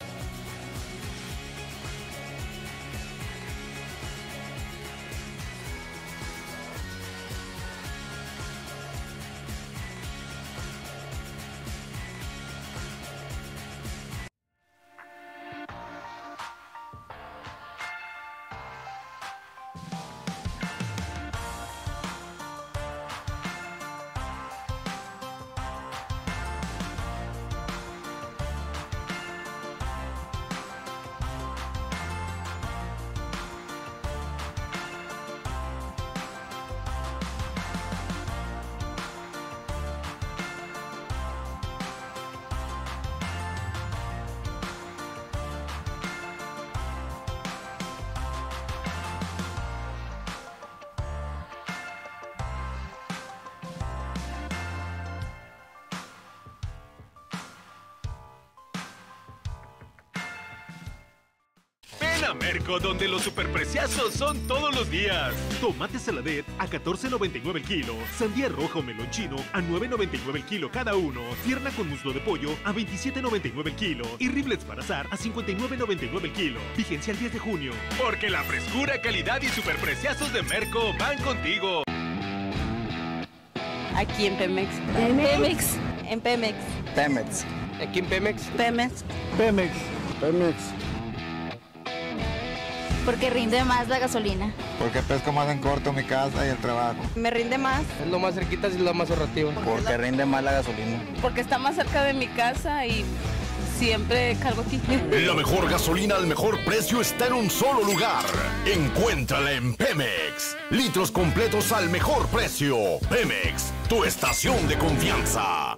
A Merco, donde los superpreciazos son todos los días. Tomate saladet a catorce noventa y nueve el kilo. Sandía roja o melón chino a nueve noventa y nueve el kilo cada uno. Pierna con muslo de pollo a veintisiete noventa y nueve el kilo. Y riblets para asar a cincuenta y nueve noventa y nueve el kilo. Vigencia el diez de junio. Porque la frescura, calidad y superpreciazos de Merco van contigo. Aquí en Pemex. En Pemex. En Pemex. Pemex. Aquí en Pemex. Pemex. Pemex. Pemex. Porque rinde más la gasolina. Porque pesco más en corto mi casa y el trabajo. Me rinde más. Es lo más cerquita y es lo más ahorrativo. Porque rinde más la gasolina. Porque está más cerca de mi casa y siempre cargo aquí. La mejor gasolina al mejor precio está en un solo lugar. Encuéntrala en Pemex. Litros completos al mejor precio. Pemex, tu estación de confianza.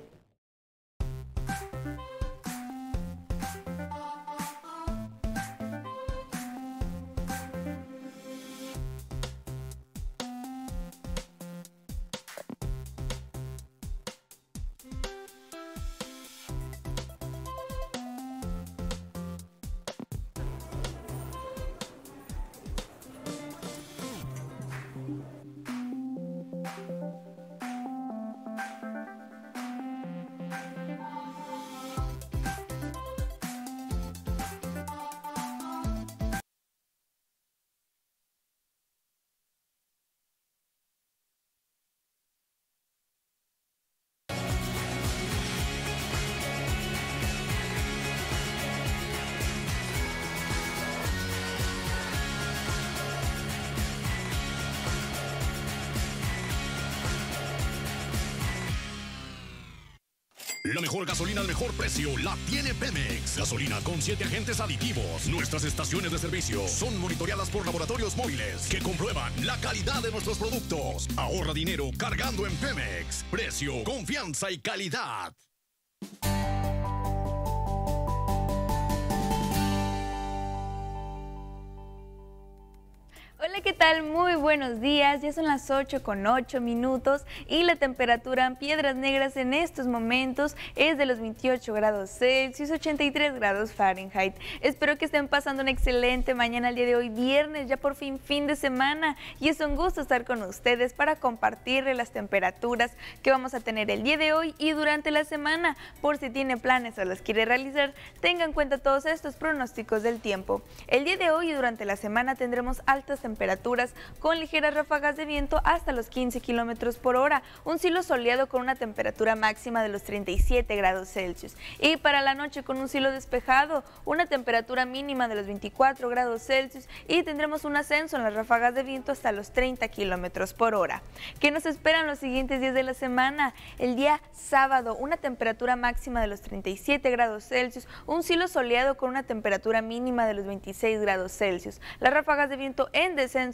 La mejor gasolina al mejor precio la tiene Pemex. Gasolina con siete agentes aditivos. Nuestras estaciones de servicio son monitoreadas por laboratorios móviles que comprueban la calidad de nuestros productos. Ahorra dinero cargando en Pemex. Precio, confianza y calidad. Hola, ¿qué tal? Muy buenos días. Ya son las ocho con ocho minutos y la temperatura en Piedras Negras en estos momentos es de los veintiocho grados Celsius, ochenta y tres grados Fahrenheit. Espero que estén pasando una excelente mañana el día de hoy, viernes, ya por fin fin de semana, y es un gusto estar con ustedes para compartirles las temperaturas que vamos a tener el día de hoy y durante la semana. Por si tiene planes o los quiere realizar, tengan en cuenta todos estos pronósticos del tiempo. El día de hoy y durante la semana tendremos altas temperaturas temperaturas con ligeras ráfagas de viento hasta los quince kilómetros por hora, un cielo soleado con una temperatura máxima de los treinta y siete grados Celsius, y para la noche con un cielo despejado, una temperatura mínima de los veinticuatro grados Celsius, y tendremos un ascenso en las ráfagas de viento hasta los treinta kilómetros por hora. ¿Qué nos esperan los siguientes días de la semana? El día sábado, una temperatura máxima de los treinta y siete grados Celsius, un cielo soleado con una temperatura mínima de los veintiséis grados Celsius, las ráfagas de viento en descenso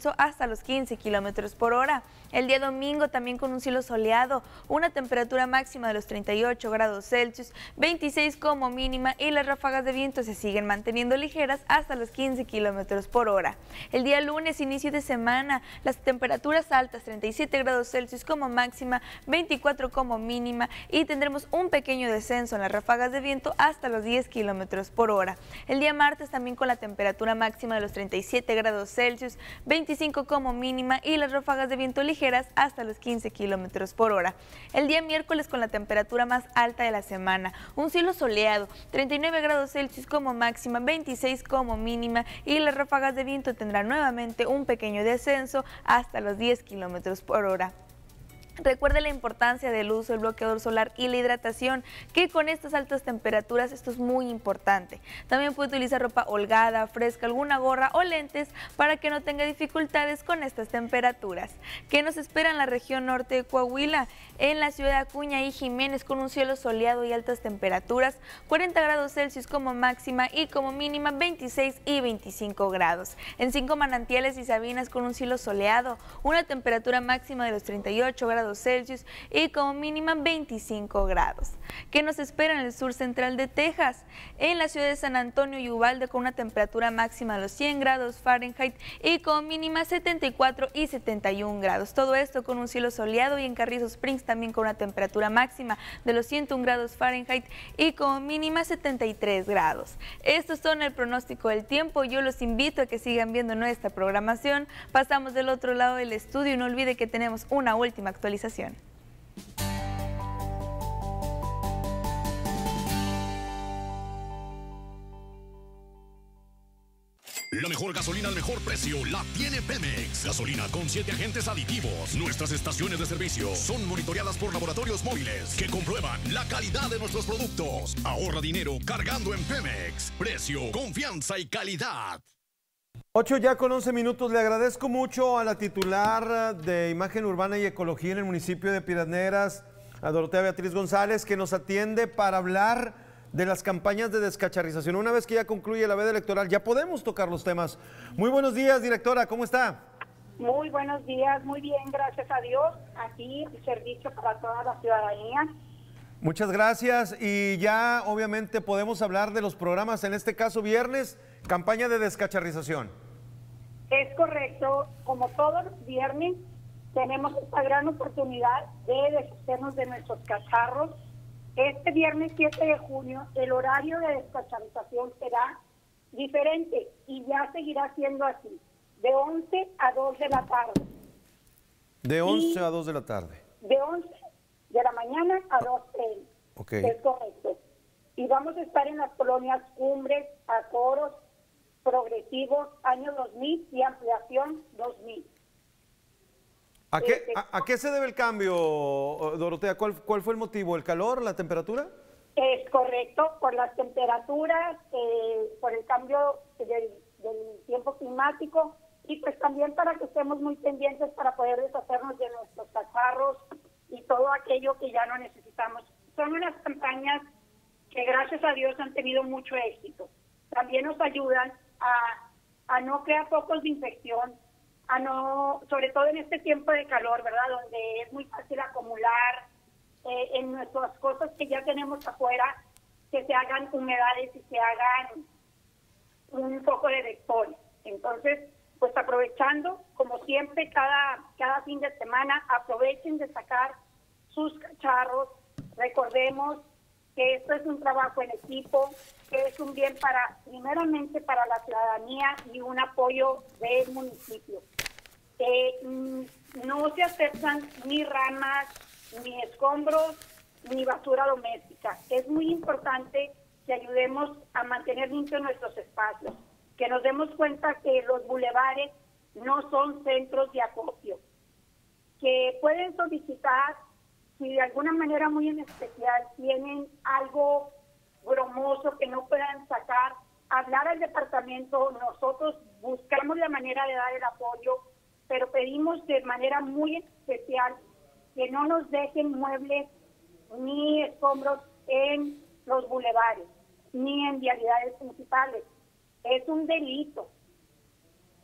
descenso hasta los quince kilómetros por hora. El día domingo también con un cielo soleado, una temperatura máxima de los treinta y ocho grados Celsius, veintiséis como mínima y las ráfagas de viento se siguen manteniendo ligeras hasta los quince kilómetros por hora. El día lunes, inicio de semana, las temperaturas altas, treinta y siete grados Celsius como máxima, veinticuatro como mínima y tendremos un pequeño descenso en las ráfagas de viento hasta los diez kilómetros por hora. El día martes también con la temperatura máxima de los treinta y siete grados Celsius, veinticinco como mínima y las ráfagas de viento ligeras hasta los quince kilómetros por hora. El día miércoles con la temperatura más alta de la semana, un cielo soleado, treinta y nueve grados Celsius como máxima, veintiséis como mínima y las ráfagas de viento tendrán nuevamente un pequeño descenso hasta los diez kilómetros por hora. Recuerde la importancia del uso del bloqueador solar y la hidratación, que con estas altas temperaturas esto es muy importante. También puede utilizar ropa holgada, fresca, alguna gorra o lentes para que no tenga dificultades con estas temperaturas. ¿Qué nos espera en la región norte de Coahuila? En la ciudad de Acuña y Jiménez con un cielo soleado y altas temperaturas, cuarenta grados Celsius como máxima y como mínima veintiséis y veinticinco grados. En Cinco Manantiales y Sabinas con un cielo soleado, una temperatura máxima de los treinta y ocho grados Celsius y como mínima veinticinco grados. ¿Qué nos espera en el sur central de Texas? En la ciudad de San Antonio y Uvalde con una temperatura máxima de los cien grados Fahrenheit y como mínima setenta y cuatro y setenta y un grados. Todo esto con un cielo soleado y en Carrizo Springs también con una temperatura máxima de los ciento un grados Fahrenheit y como mínima setenta y tres grados. Estos son el pronóstico del tiempo. Yo los invito a que sigan viendo nuestra programación. Pasamos del otro lado del estudio y no olvide que tenemos una última actualización. La mejor gasolina al mejor precio la tiene Pemex. Gasolina con siete agentes aditivos. Nuestras estaciones de servicio son monitoreadas por laboratorios móviles que comprueban la calidad de nuestros productos. Ahorra dinero cargando en Pemex. Precio, confianza y calidad. ocho ya con once minutos. Le agradezco mucho a la titular de Imagen Urbana y Ecología en el municipio de Piedras Negras, a Dorotea Beatriz González, que nos atiende para hablar de las campañas de descacharrización. Una vez que ya concluye la veda electoral, ya podemos tocar los temas. Muy buenos días, directora, ¿cómo está? Muy buenos días, muy bien, gracias a Dios. Aquí, servicio para toda la ciudadanía. Muchas gracias, y ya obviamente podemos hablar de los programas, en este caso viernes, campaña de descacharrización. Es correcto, como todos los viernes tenemos esta gran oportunidad de deshacernos de nuestros cacharros. Este viernes siete de junio el horario de descacharrización será diferente y ya seguirá siendo así, de once a dos de la tarde. De once a dos de la tarde. De once de la mañana a dos p m Ok. Es correcto. Y vamos a estar en las colonias Cumbres, Azoros, Progresivos, año dos mil y Ampliación dos mil. ¿A qué, a, a qué se debe el cambio, Dorotea? ¿Cuál, ¿Cuál fue el motivo? ¿El calor, la temperatura? Es correcto, por las temperaturas, eh, por el cambio del, del tiempo climático y pues también para que estemos muy pendientes para poder deshacernos de nuestros cacharros y todo aquello que ya no necesitamos. Son unas campañas que gracias a Dios han tenido mucho éxito. También nos ayudan a, a no crear focos de infección, a no, sobre todo en este tiempo de calor, ¿verdad? Donde es muy fácil acumular eh, en nuestras cosas que ya tenemos afuera, que se hagan humedades y se hagan un poco de vectores. Entonces, pues aprovechando, como siempre, cada, cada fin de semana, aprovechen de sacar sus cacharros. Recordemos que esto es un trabajo en equipo, que es un bien para, primeramente para la ciudadanía y un apoyo del municipio. Eh, no se aceptan ni ramas, ni escombros, ni basura doméstica. Es muy importante que ayudemos a mantener limpios nuestros espacios, que nos demos cuenta que los bulevares no son centros de acopio, que pueden solicitar, si de alguna manera muy en especial tienen algo bromoso que no puedan sacar, hablar al departamento. Nosotros buscamos la manera de dar el apoyo, pero pedimos de manera muy especial que no nos dejen muebles ni escombros en los bulevares, ni en vialidades principales. Es un delito.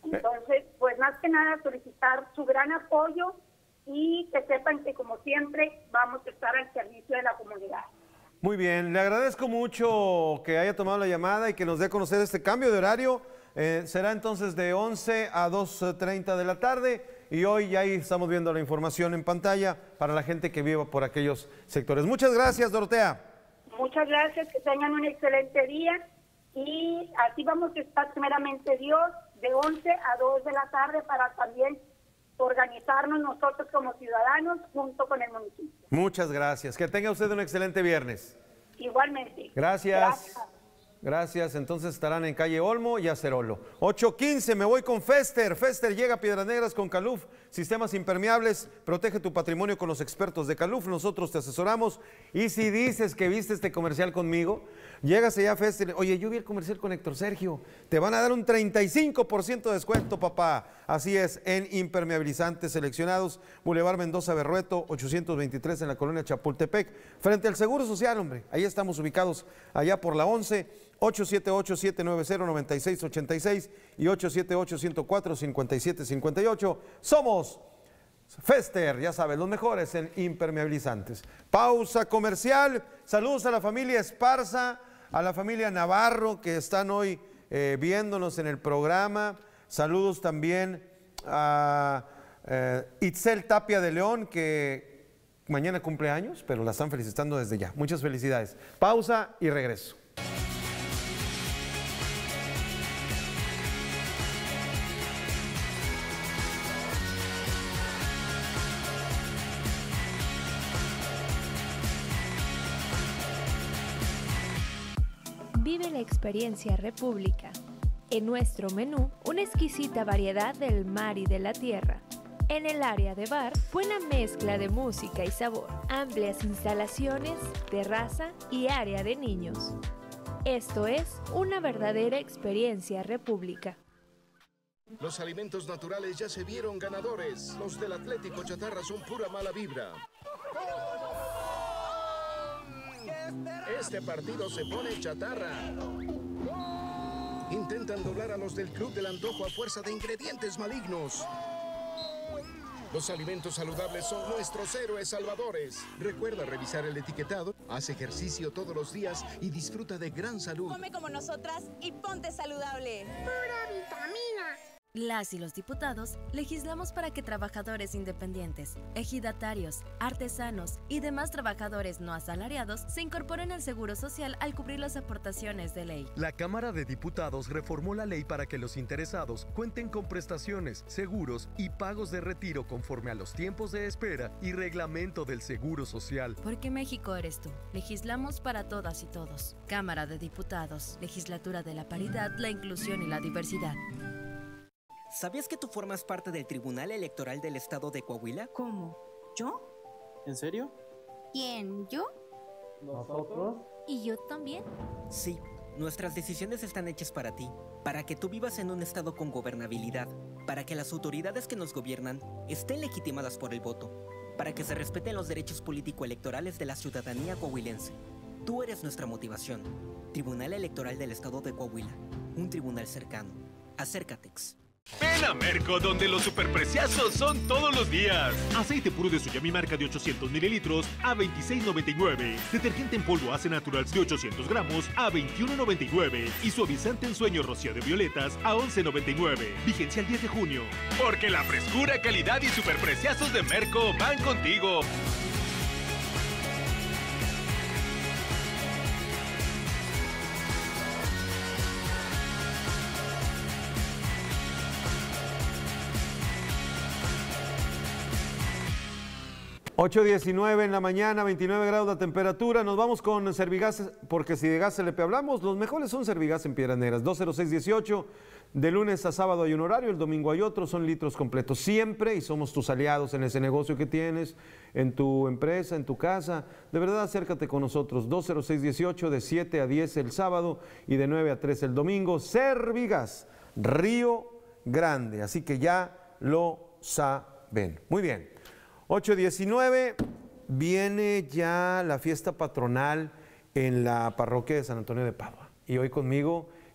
Entonces, pues más que nada solicitar su gran apoyo y que sepan que como siempre vamos a estar al servicio de la comunidad. Muy bien, le agradezco mucho que haya tomado la llamada y que nos dé a conocer este cambio de horario. Eh, será entonces de once a dos treinta de la tarde y hoy ya ahí estamos viendo la información en pantalla para la gente que viva por aquellos sectores. Muchas gracias, Dorotea. Muchas gracias, que tengan un excelente día y así vamos a estar primeramente Dios de once a dos de la tarde para también organizarnos nosotros como ciudadanos junto con el municipio. Muchas gracias. Que tenga usted un excelente viernes. Igualmente. Gracias. Gracias. Gracias. Entonces estarán en calle Olmo y Acerolo. ocho quince, me voy con Fester. Fester llega a Piedras Negras con Caluf. Sistemas impermeables. Protege tu patrimonio con los expertos de Caluf. Nosotros te asesoramos. Y si dices que viste este comercial conmigo, llegas allá a Fester. Oye, yo vi el comercial con Héctor Sergio. Te van a dar un treinta y cinco por ciento de descuento, papá. Así es, en impermeabilizantes seleccionados. Boulevard Mendoza Berrueto, ochocientos veintitrés en la colonia Chapultepec. Frente al Seguro Social, hombre. Ahí estamos ubicados, allá por la once. ocho siete ocho, siete nueve cero, nueve seis ocho seis y ocho siete ocho, uno cero cuatro, cinco siete cinco ocho. Somos Fester, ya sabes, los mejores en impermeabilizantes. Pausa comercial. Saludos a la familia Esparza, a la familia Navarro que están hoy eh, viéndonos en el programa. Saludos también a eh, Itzel Tapia de León, que mañana cumple años, pero la están felicitando desde ya. Muchas felicidades. Pausa y regreso. Vive la experiencia República. En nuestro menú, una exquisita variedad del mar y de la tierra. En el área de bar, buena mezcla de música y sabor. Amplias instalaciones, terraza y área de niños. Esto es una verdadera experiencia República. Los alimentos naturales ya se vieron ganadores. Los del Atlético Chatarra son pura mala vibra. Este partido se pone chatarra. Intentan doblar a los del Club del Antojo a fuerza de ingredientes malignos. Los alimentos saludables son nuestros héroes salvadores. Recuerda revisar el etiquetado, haz ejercicio todos los días y disfruta de gran salud. Come como nosotras y ponte saludable. Pura vitamina. Las y los diputados legislamos para que trabajadores independientes, ejidatarios, artesanos y demás trabajadores no asalariados se incorporen al Seguro Social al cubrir las aportaciones de ley. La Cámara de Diputados reformó la ley para que los interesados cuenten con prestaciones, seguros y pagos de retiro conforme a los tiempos de espera y reglamento del Seguro Social. Porque México eres tú. Legislamos para todas y todos. Cámara de Diputados, Legislatura de la Paridad, la Inclusión y la Diversidad. ¿Sabías que tú formas parte del Tribunal Electoral del Estado de Coahuila? ¿Cómo? ¿Yo? ¿En serio? ¿Quién? ¿Yo? ¿Nosotros? ¿Y yo también? Sí, nuestras decisiones están hechas para ti, para que tú vivas en un estado con gobernabilidad, para que las autoridades que nos gobiernan estén legitimadas por el voto, para que se respeten los derechos político-electorales de la ciudadanía coahuilense. Tú eres nuestra motivación. Tribunal Electoral del Estado de Coahuila, un tribunal cercano. Acércatex. Ven a Merco, donde los superpreciazos son todos los días. Aceite puro de soya mi marca de ochocientos mililitros a veintiséis noventa y nueve. Detergente en polvo Ace Naturals de ochocientos gramos a veintiuno noventa y nueve. Y suavizante en sueño rocío de violetas a once noventa y nueve. Vigencia el diez de junio. Porque la frescura, calidad y superpreciazos de Merco van contigo. ocho diecinueve en la mañana, veintinueve grados la temperatura. Nos vamos con Servigas, porque si de gas L P hablamos, los mejores son Servigas en Piedras Negras. dos cero seis dieciocho, de lunes a sábado hay un horario, el domingo hay otro, son litros completos siempre y somos tus aliados en ese negocio que tienes, en tu empresa, en tu casa. De verdad, acércate con nosotros. dos cero seis dieciocho, de siete a diez el sábado y de nueve a tres el domingo. Servigas, Río Grande. Así que ya lo saben. Muy bien. ocho diecinueve, viene ya la fiesta patronal en la parroquia de San Antonio de Padua. Y hoy conmigo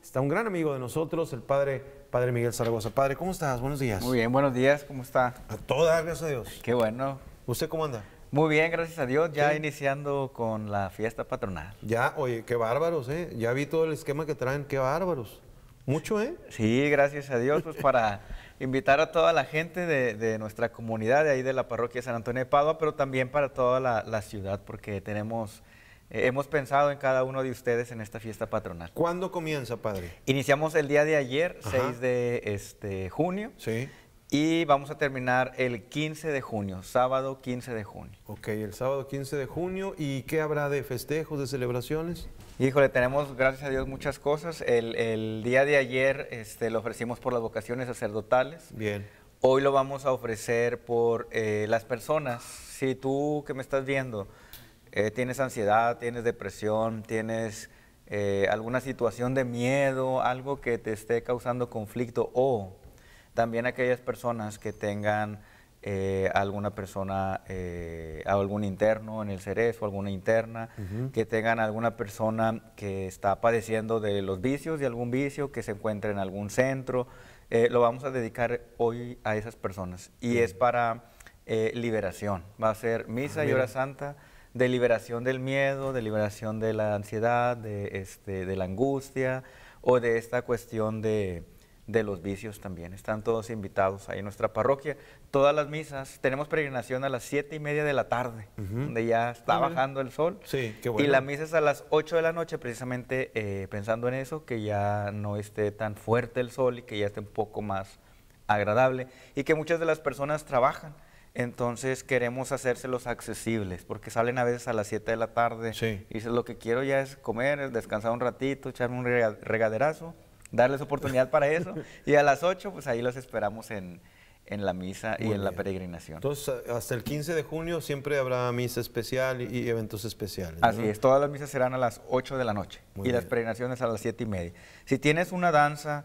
está un gran amigo de nosotros, el padre, padre Miguel Zaragoza. Padre, ¿cómo estás? Buenos días. Muy bien, buenos días, ¿cómo está? A toda, gracias a Dios. Qué bueno. ¿Usted cómo anda? Muy bien, gracias a Dios, ya ¿Sí? iniciando con la fiesta patronal. Ya, oye, qué bárbaros, ¿eh? Ya vi todo el esquema que traen, qué bárbaros. Mucho, ¿eh? Sí, gracias a Dios, pues para invitar a toda la gente de, de nuestra comunidad, de ahí de la parroquia de San Antonio de Padua, pero también para toda la, la ciudad, porque tenemos, eh, hemos pensado en cada uno de ustedes en esta fiesta patronal. ¿Cuándo comienza, padre? Iniciamos el día de ayer, Ajá. seis de este, junio. Sí. Y vamos a terminar el quince de junio, sábado quince de junio. Ok, el sábado quince de junio. ¿Y qué habrá de festejos, de celebraciones? Híjole, tenemos, gracias a Dios, muchas cosas. El, el día de ayer este, lo ofrecimos por las vocaciones sacerdotales. Bien. Hoy lo vamos a ofrecer por eh, las personas. Si tú que me estás viendo eh, tienes ansiedad, tienes depresión, tienes eh, alguna situación de miedo, algo que te esté causando conflicto, o también aquellas personas que tengan eh, alguna persona, eh, algún interno en el cerezo, alguna interna, uh-huh. que tengan alguna persona que está padeciendo de los vicios, de algún vicio, que se encuentre en algún centro, eh, lo vamos a dedicar hoy a esas personas. Y uh-huh. es para eh, liberación. Va a ser misa uh-huh. y hora santa de liberación del miedo, de liberación de la ansiedad, de, este, de la angustia o de esta cuestión de... de los vicios también. Están todos invitados ahí en nuestra parroquia. Todas las misas, tenemos peregrinación a las siete y media de la tarde, uh-huh. donde ya está ah, bajando el sol. Sí, qué bueno. Y la misa es a las ocho de la noche, precisamente eh, pensando en eso, que ya no esté tan fuerte el sol y que ya esté un poco más agradable. Y que muchas de las personas trabajan, entonces queremos hacérselos accesibles, porque salen a veces a las siete de la tarde sí. y dicen, lo que quiero ya es comer, descansar un ratito, echarme un regaderazo, darles oportunidad para eso, y a las ocho, pues ahí los esperamos en, en la misa y Muy en bien. la peregrinación. Entonces, hasta el quince de junio siempre habrá misa especial y, y eventos especiales, ¿no? Así es, todas las misas serán a las ocho de la noche, Muy y bien. las peregrinaciones a las siete y media. Si tienes una danza,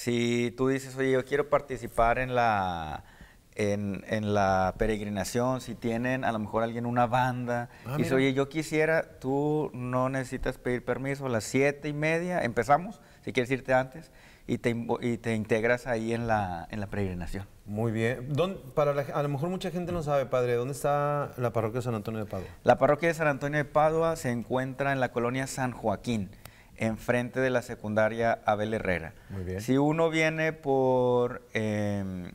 si tú dices, oye, yo quiero participar en la... En, en la peregrinación, si tienen a lo mejor alguien una banda, ah, y dice, oye, yo quisiera, tú no necesitas pedir permiso, a las siete y media empezamos, si quieres irte antes, y te, y te integras ahí en la, en la peregrinación. Muy bien. ¿Dónde, para la, a lo mejor mucha gente no sabe, padre, ¿dónde está la parroquia de San Antonio de Padua? La parroquia de San Antonio de Padua se encuentra en la colonia San Joaquín, enfrente de la secundaria Abel Herrera. Muy bien. Si uno viene por... Eh,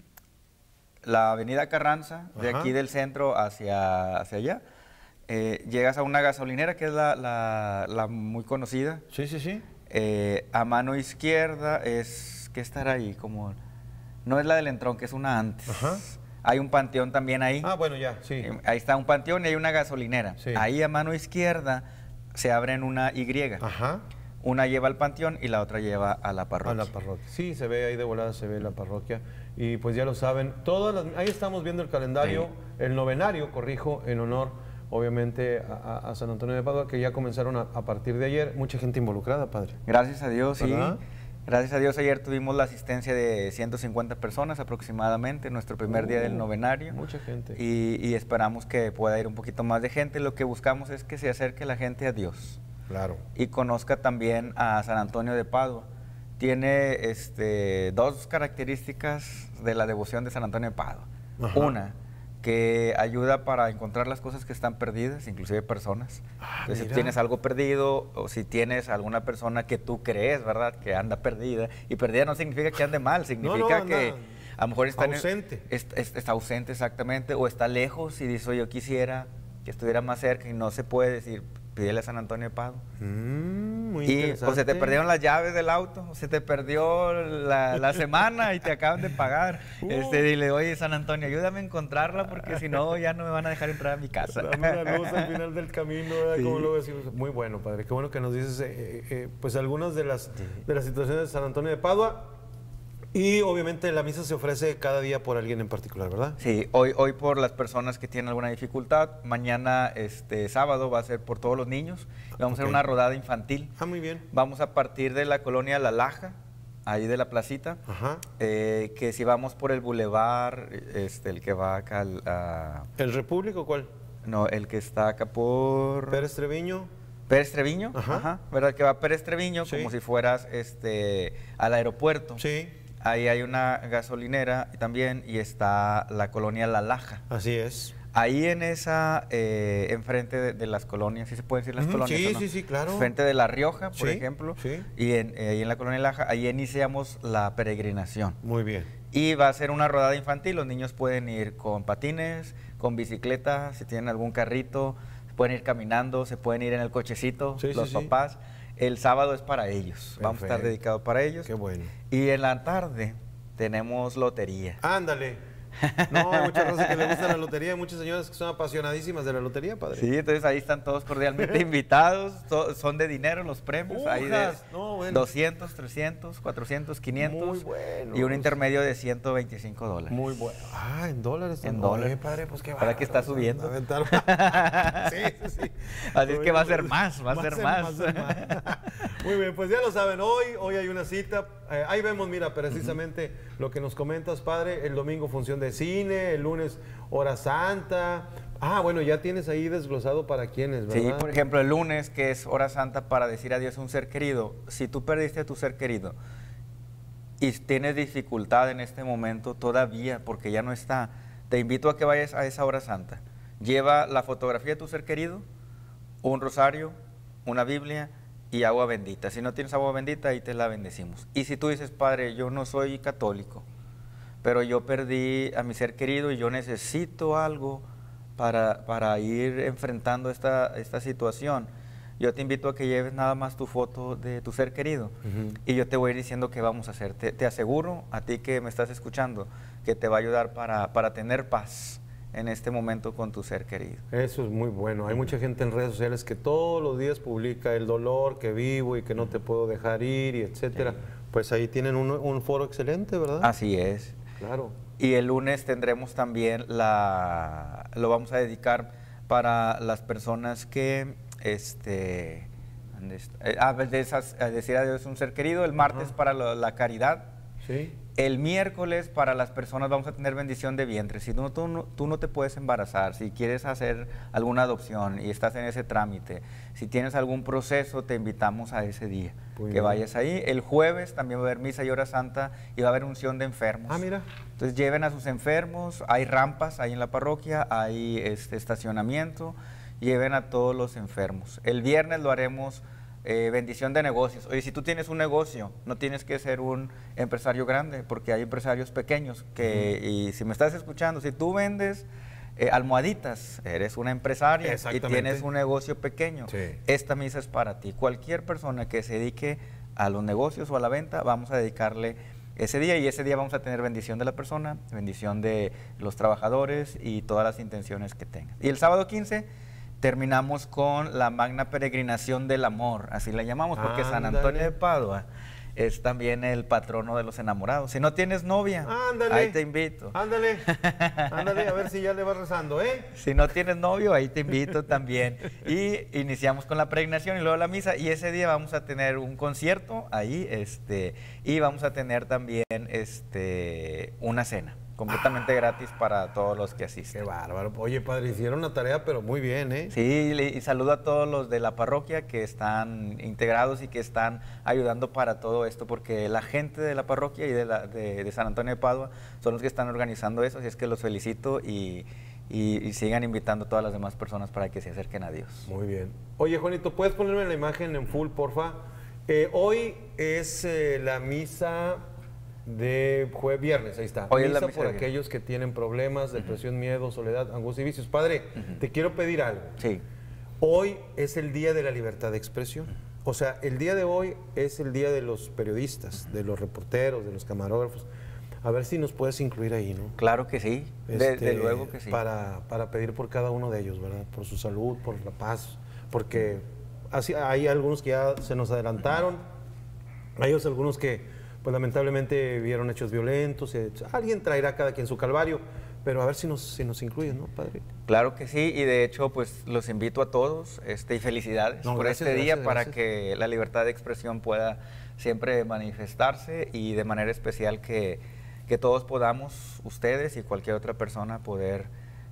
la avenida Carranza, de Ajá. aquí del centro hacia, hacia allá, eh, llegas a una gasolinera que es la, la, la muy conocida. Sí, sí, sí. Eh, a mano izquierda es, ¿qué estará ahí? Como, no es la del Entrón, que es una antes. Ajá. Hay un panteón también ahí. Ah, bueno, ya, sí. Eh, ahí está un panteón y hay una gasolinera. Sí. Ahí a mano izquierda se abren una Y. Ajá. Una lleva al panteón y la otra lleva a la parroquia. A la parroquia. Sí, se ve ahí de volada, se ve la parroquia. Y pues ya lo saben, todas las, ahí estamos viendo el calendario, sí. el novenario, corrijo, en honor, obviamente, a, a San Antonio de Padua, que ya comenzaron a, a partir de ayer. Mucha gente involucrada, padre. Gracias a Dios, ¿verdad? Sí. Gracias a Dios, ayer tuvimos la asistencia de ciento cincuenta personas aproximadamente, nuestro primer uh, día del novenario. Mucha gente. Y, y esperamos que pueda ir un poquito más de gente. Lo que buscamos es que se acerque la gente a Dios. Claro. Y conozca también a San Antonio de Padua. Tiene este, dos características de la devoción de San Antonio de Padua. Ajá. Una, que ayuda para encontrar las cosas que están perdidas, inclusive personas. Ah, Entonces, si tienes algo perdido o si tienes alguna persona que tú crees, ¿verdad?, que anda perdida. Y perdida no significa que ande mal, significa no, no, que a lo mejor está ausente. En, está, está ausente, exactamente, o está lejos y dice, yo quisiera que estuviera más cerca y no se puede decir, pídele a San Antonio de Padua. Mm, muy y, interesante. O se te perdieron las llaves del auto, o se te perdió la, la semana y te acaban de pagar. Uh. Este, dile, oye, San Antonio, ayúdame a encontrarla porque si no, ya no me van a dejar entrar a mi casa. Dame una luz al final del camino, sí. Como luego decimos. Muy bueno, padre. Qué bueno que nos dices eh, eh, pues algunas de las, sí. de las situaciones de San Antonio de Padua. Y obviamente la misa se ofrece cada día por alguien en particular, ¿verdad? Sí, hoy, hoy por las personas que tienen alguna dificultad, mañana este sábado va a ser por todos los niños, vamos okay. a hacer una rodada infantil. Ah, muy bien. Vamos a partir de la colonia La Laja, ahí de la placita, Ajá. Eh, que si vamos por el bulevar, este, el que va acá al... A... ¿El Repúblico cuál? No, el que está acá por... Pérez Treviño. Pérez Treviño, Ajá. ajá, ¿verdad? Que va a Pérez Treviño Sí. como si fueras este, al aeropuerto. Sí. Ahí hay una gasolinera también y está la colonia La Laja. Así es. Ahí en esa, eh, enfrente de, de las colonias, ¿sí se pueden decir las Ujú, colonias? sí, o no? sí, sí, claro. Frente de La Rioja, por Sí, ejemplo, sí. y en, eh, ahí en la colonia Laja, ahí iniciamos la peregrinación. Muy bien. Y va a ser una rodada infantil, los niños pueden ir con patines, con bicicleta, si tienen algún carrito, pueden ir caminando, se pueden ir en el cochecito, Sí, los sí, sí. papás. El sábado es para ellos, vamos a estar Perfecto. dedicados para ellos. Qué bueno. Y en la tarde tenemos lotería. Ándale. No, hay muchas cosas que le gusta la lotería, hay muchas señoras que son apasionadísimas de la lotería, padre. Sí, entonces ahí están todos cordialmente invitados, to- son de dinero los premios, ahí de Ujas, no, bueno. doscientos, trescientos, cuatrocientos, quinientos Muy bueno. y un intermedio de ciento veinticinco dólares. Muy bueno. Ah, en dólares. En también. dólares. Oye, padre, pues qué Ahora que está bárbaro, subiendo. a aventar- sí, sí, sí. Así es que va a ser Muy más, va a ser ser- más. ser más. Muy bien, pues ya lo saben, hoy, hoy hay una cita. Eh, ahí vemos, mira, precisamente lo que nos comentas, padre. El domingo función de cine, el lunes hora santa. Ah, bueno, ya tienes ahí desglosado para quiénes, ¿verdad? Sí, por ejemplo, el lunes, que es hora santa para decir adiós a un ser querido. Si tú perdiste a tu ser querido y tienes dificultad en este momento todavía porque ya no está, te invito a que vayas a esa hora santa. Lleva la fotografía de tu ser querido, un rosario, una Biblia y agua bendita. Si no tienes agua bendita, ahí te la bendecimos. Y si tú dices, Padre, yo no soy católico, pero yo perdí a mi ser querido y yo necesito algo para, para ir enfrentando esta, esta situación, yo te invito a que lleves nada más tu foto de tu ser querido Ujú. y yo te voy a ir diciendo qué vamos a hacer. Te, te aseguro, a ti que me estás escuchando, que te va a ayudar para, para tener paz en este momento con tu ser querido. Eso es muy bueno. Hay mucha gente en redes sociales que todos los días publica el dolor que vivo y que no te puedo dejar ir y etcétera. Pues ahí tienen un, un foro excelente, ¿verdad? Así es. Claro. Y el lunes tendremos también la, lo vamos a dedicar para las personas que, este, ¿dónde está? Eh, ah, de esas, a decir adiós a un ser querido. El martes Ajá. para lo- la caridad. Sí. El miércoles para las personas vamos a tener bendición de vientre. Si no, tú, no, tú no te puedes embarazar, si quieres hacer alguna adopción y estás en ese trámite, si tienes algún proceso, te invitamos a ese día, Muy que bien. vayas ahí. El jueves también va a haber misa y hora santa y va a haber unción de enfermos. Ah, mira. Entonces lleven a sus enfermos, hay rampas ahí en la parroquia, hay este, estacionamiento, lleven a todos los enfermos. El viernes lo haremos eh, bendición de negocios. Oye, si tú tienes un negocio, no tienes que ser un empresario grande, porque hay empresarios pequeños que, y si me estás escuchando, si tú vendes eh, almohaditas, eres una empresaria y Exactamente. tienes un negocio pequeño, Sí. esta misa es para ti. Cualquier persona que se dedique a los negocios o a la venta, vamos a dedicarle ese día y ese día vamos a tener bendición de la persona, bendición de los trabajadores y todas las intenciones que tengan. Y el sábado quince terminamos con la magna peregrinación del amor, así la llamamos, porque San Ándale. Antonio de Padua es también el patrono de los enamorados. Si no tienes novia, Ándale. ahí te invito. Ándale, ándale, a ver si ya le vas rezando, ¿eh? Si no tienes novio, ahí te invito también. Y iniciamos con la peregrinación y luego la misa. Y ese día vamos a tener un concierto ahí, este, y vamos a tener también este, una cena completamente gratis para todos los que asisten. Qué bárbaro. Oye, padre, hicieron una tarea, pero muy bien, ¿eh? Sí, le- y saludo a todos los de la parroquia que están integrados y que están ayudando para todo esto, porque la gente de la parroquia y de, la, de, de San Antonio de Padua son los que están organizando eso, así es que los felicito y, y- y sigan invitando a todas las demás personas para que se acerquen a Dios. Muy bien. Oye, Juanito, ¿puedes ponerme la imagen en full, porfa? Eh, hoy es eh, la misa de jueves, viernes, ahí está. Hoy es misa la misa por de viernes. aquellos que tienen problemas, depresión, miedo, soledad, angustia y vicios. Padre, te quiero pedir algo. Sí. Hoy es el día de la libertad de expresión. O sea, el día de hoy es el día de los periodistas, de los reporteros, de los camarógrafos. A ver si nos puedes incluir ahí, ¿no? Claro que sí, de- Este, de luego que sí. Para, para pedir por cada uno de ellos, ¿verdad? Por su salud, por la paz, porque así, hay algunos que ya se nos adelantaron, hay otros algunos que pues lamentablemente vieron hechos violentos, eh, alguien traerá cada quien su calvario, pero a ver si nos, si nos incluyen, ¿no, padre? Claro que sí, y de hecho, pues los invito a todos este, y felicidades No, por gracias, este día gracias, para gracias. que la libertad de expresión pueda siempre manifestarse y de manera especial que, que todos podamos, ustedes y cualquier otra persona, poder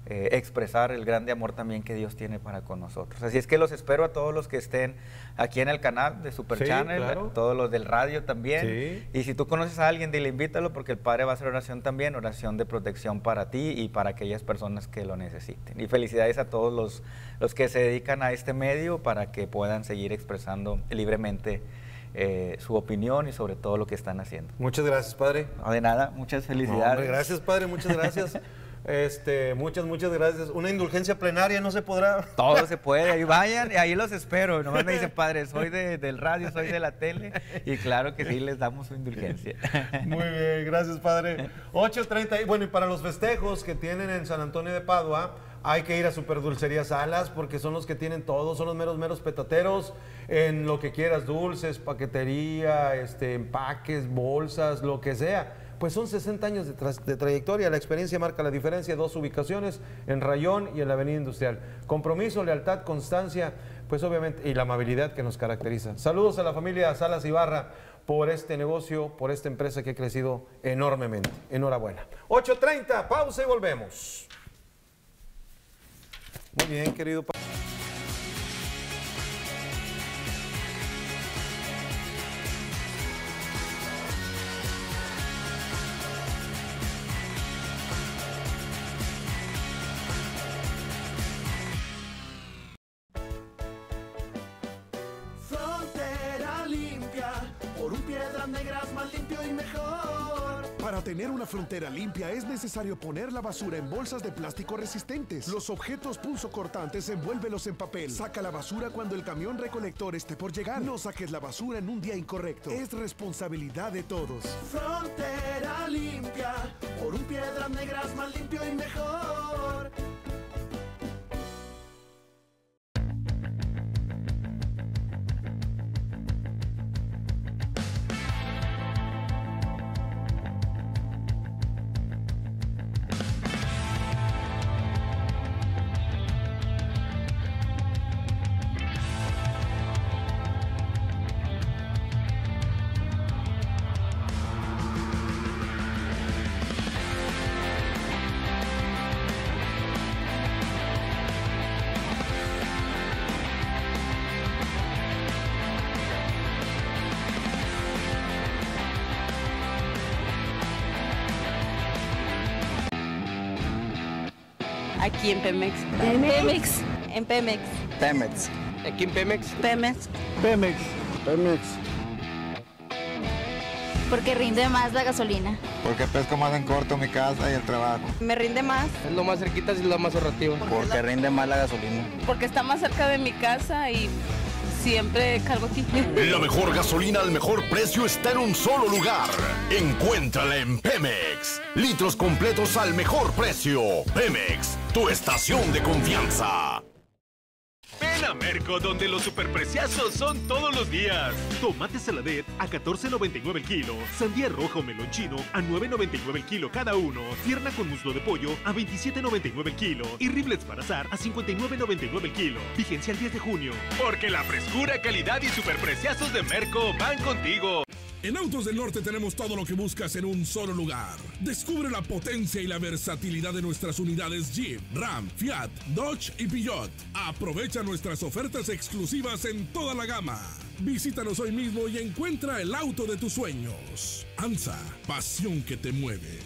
eh, expresar el grande amor también que Dios tiene para con nosotros. Así es que los espero a todos los que estén aquí en el canal de Super Sí, Channel, claro. a todos los del radio también. Sí. Y si tú conoces a alguien, dile, invítalo, porque el Padre va a hacer oración también, oración de protección para ti y para aquellas personas que lo necesiten. Y felicidades a todos los, los que se dedican a este medio para que puedan seguir expresando libremente eh, su opinión y sobre todo lo que están haciendo. Muchas gracias, padre. No, de nada, muchas No, felicidades. hombre, gracias, padre, muchas gracias. Este, muchas, muchas gracias. Una indulgencia plenaria no se podrá. Todo se puede, ahí vayan y ahí los espero. Nomás me dicen, padre, soy de, del radio, soy de la tele, y claro que sí les damos su indulgencia. Muy bien, gracias, padre. ocho treinta, bueno, y para los festejos que tienen en San Antonio de Padua, hay que ir a Super Dulcería Salas, porque son los que tienen todo, son los meros, meros petateros en lo que quieras, dulces, paquetería, este, empaques, bolsas, lo que sea. Pues son sesenta años de, tra de trayectoria, la experiencia marca la diferencia, dos ubicaciones, en Rayón y en la Avenida Industrial. Compromiso, lealtad, constancia, pues obviamente, y la amabilidad que nos caracteriza. Saludos a la familia Salas Ibarra por este negocio, por esta empresa que ha crecido enormemente. Enhorabuena. ocho treinta, pausa y volvemos. Muy bien, querido padre. Frontera limpia, por un Piedras Negras más limpio y mejor. Para tener una frontera limpia es necesario poner la basura en bolsas de plástico resistentes. Los objetos punzocortantes envuélvelos en papel. Saca la basura cuando el camión recolector esté por llegar. No saques la basura en un día incorrecto. Es responsabilidad de todos. Frontera limpia, por un Piedras Negras más limpio y mejor. Aquí en Pemex. En Pemex. En Pemex. Pemex. Aquí en Pemex. Pemex. Pemex. Pemex. Porque rinde más la gasolina. Porque pesco más en corto mi casa y el trabajo. Me rinde más. Es lo más cerquita y lo más ahorrativo. Porque rinde más la gasolina. Porque está más cerca de mi casa y siempre cargo aquí. La mejor gasolina al mejor precio está en un solo lugar. Encuéntrala en Pemex. Litros completos al mejor precio. Pemex, tu estación de confianza. Ven a Merco, donde los superpreciazos son todos los días. Tomate saladet a catorce noventa y nueve el kilo. Sandía roja o melón chino a nueve noventa y nueve el kilo cada uno. Pierna con muslo de pollo a veintisiete noventa y nueve el kilo. Y riblets para asar a cincuenta y nueve noventa y nueve el kilo. Vigencia el diez de junio. Porque la frescura, calidad y superpreciazos de Merco van contigo. En Autos del Norte tenemos todo lo que buscas en un solo lugar. Descubre la potencia y la versatilidad de nuestras unidades Jeep, Ram, Fiat, Dodge y Peugeot. Aprovecha nuestras ofertas exclusivas en toda la gama. Visítanos hoy mismo y encuentra el auto de tus sueños. ANSA, pasión que te mueve.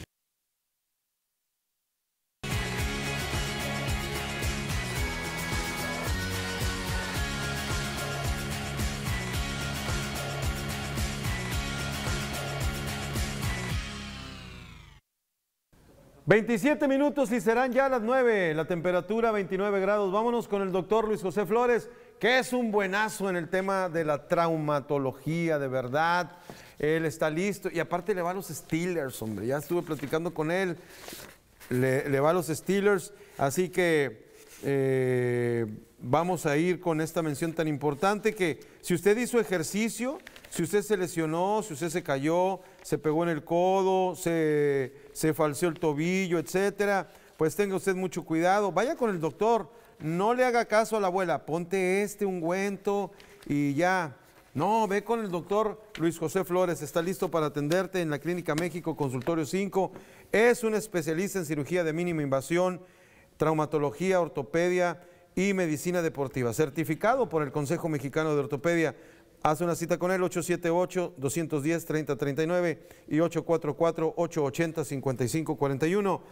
veintisiete minutos y serán ya las nueve, la temperatura veintinueve grados. Vámonos con el doctor Luis José Flores, que es un buenazo en el tema de la traumatología, de verdad. Él está listo y aparte le va a los Steelers, hombre. Ya estuve platicando con él, le, le va a los Steelers, así que eh, vamos a ir con esta mención tan importante que si usted hizo ejercicio, si usted se lesionó, si usted se cayó, se pegó en el codo, se, se falseó el tobillo, etcétera, pues tenga usted mucho cuidado. Vaya con el doctor, no le haga caso a la abuela, ponte este ungüento y ya. No, ve con el doctor Luis José Flores, está listo para atenderte en la Clínica México, Consultorio cinco. Es un especialista en cirugía de mínima invasión, traumatología, ortopedia y medicina deportiva, certificado por el Consejo Mexicano de Ortopedia. Haz una cita con él, ocho siete ocho, dos uno cero, tres cero tres nueve y ocho cuatro cuatro, ocho ocho cero, cinco cinco cuatro uno.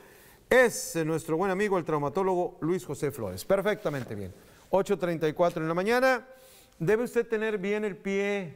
Es nuestro buen amigo el traumatólogo Luis José Flores. Perfectamente bien. ocho treinta y cuatro en la mañana. Debe usted tener bien el pie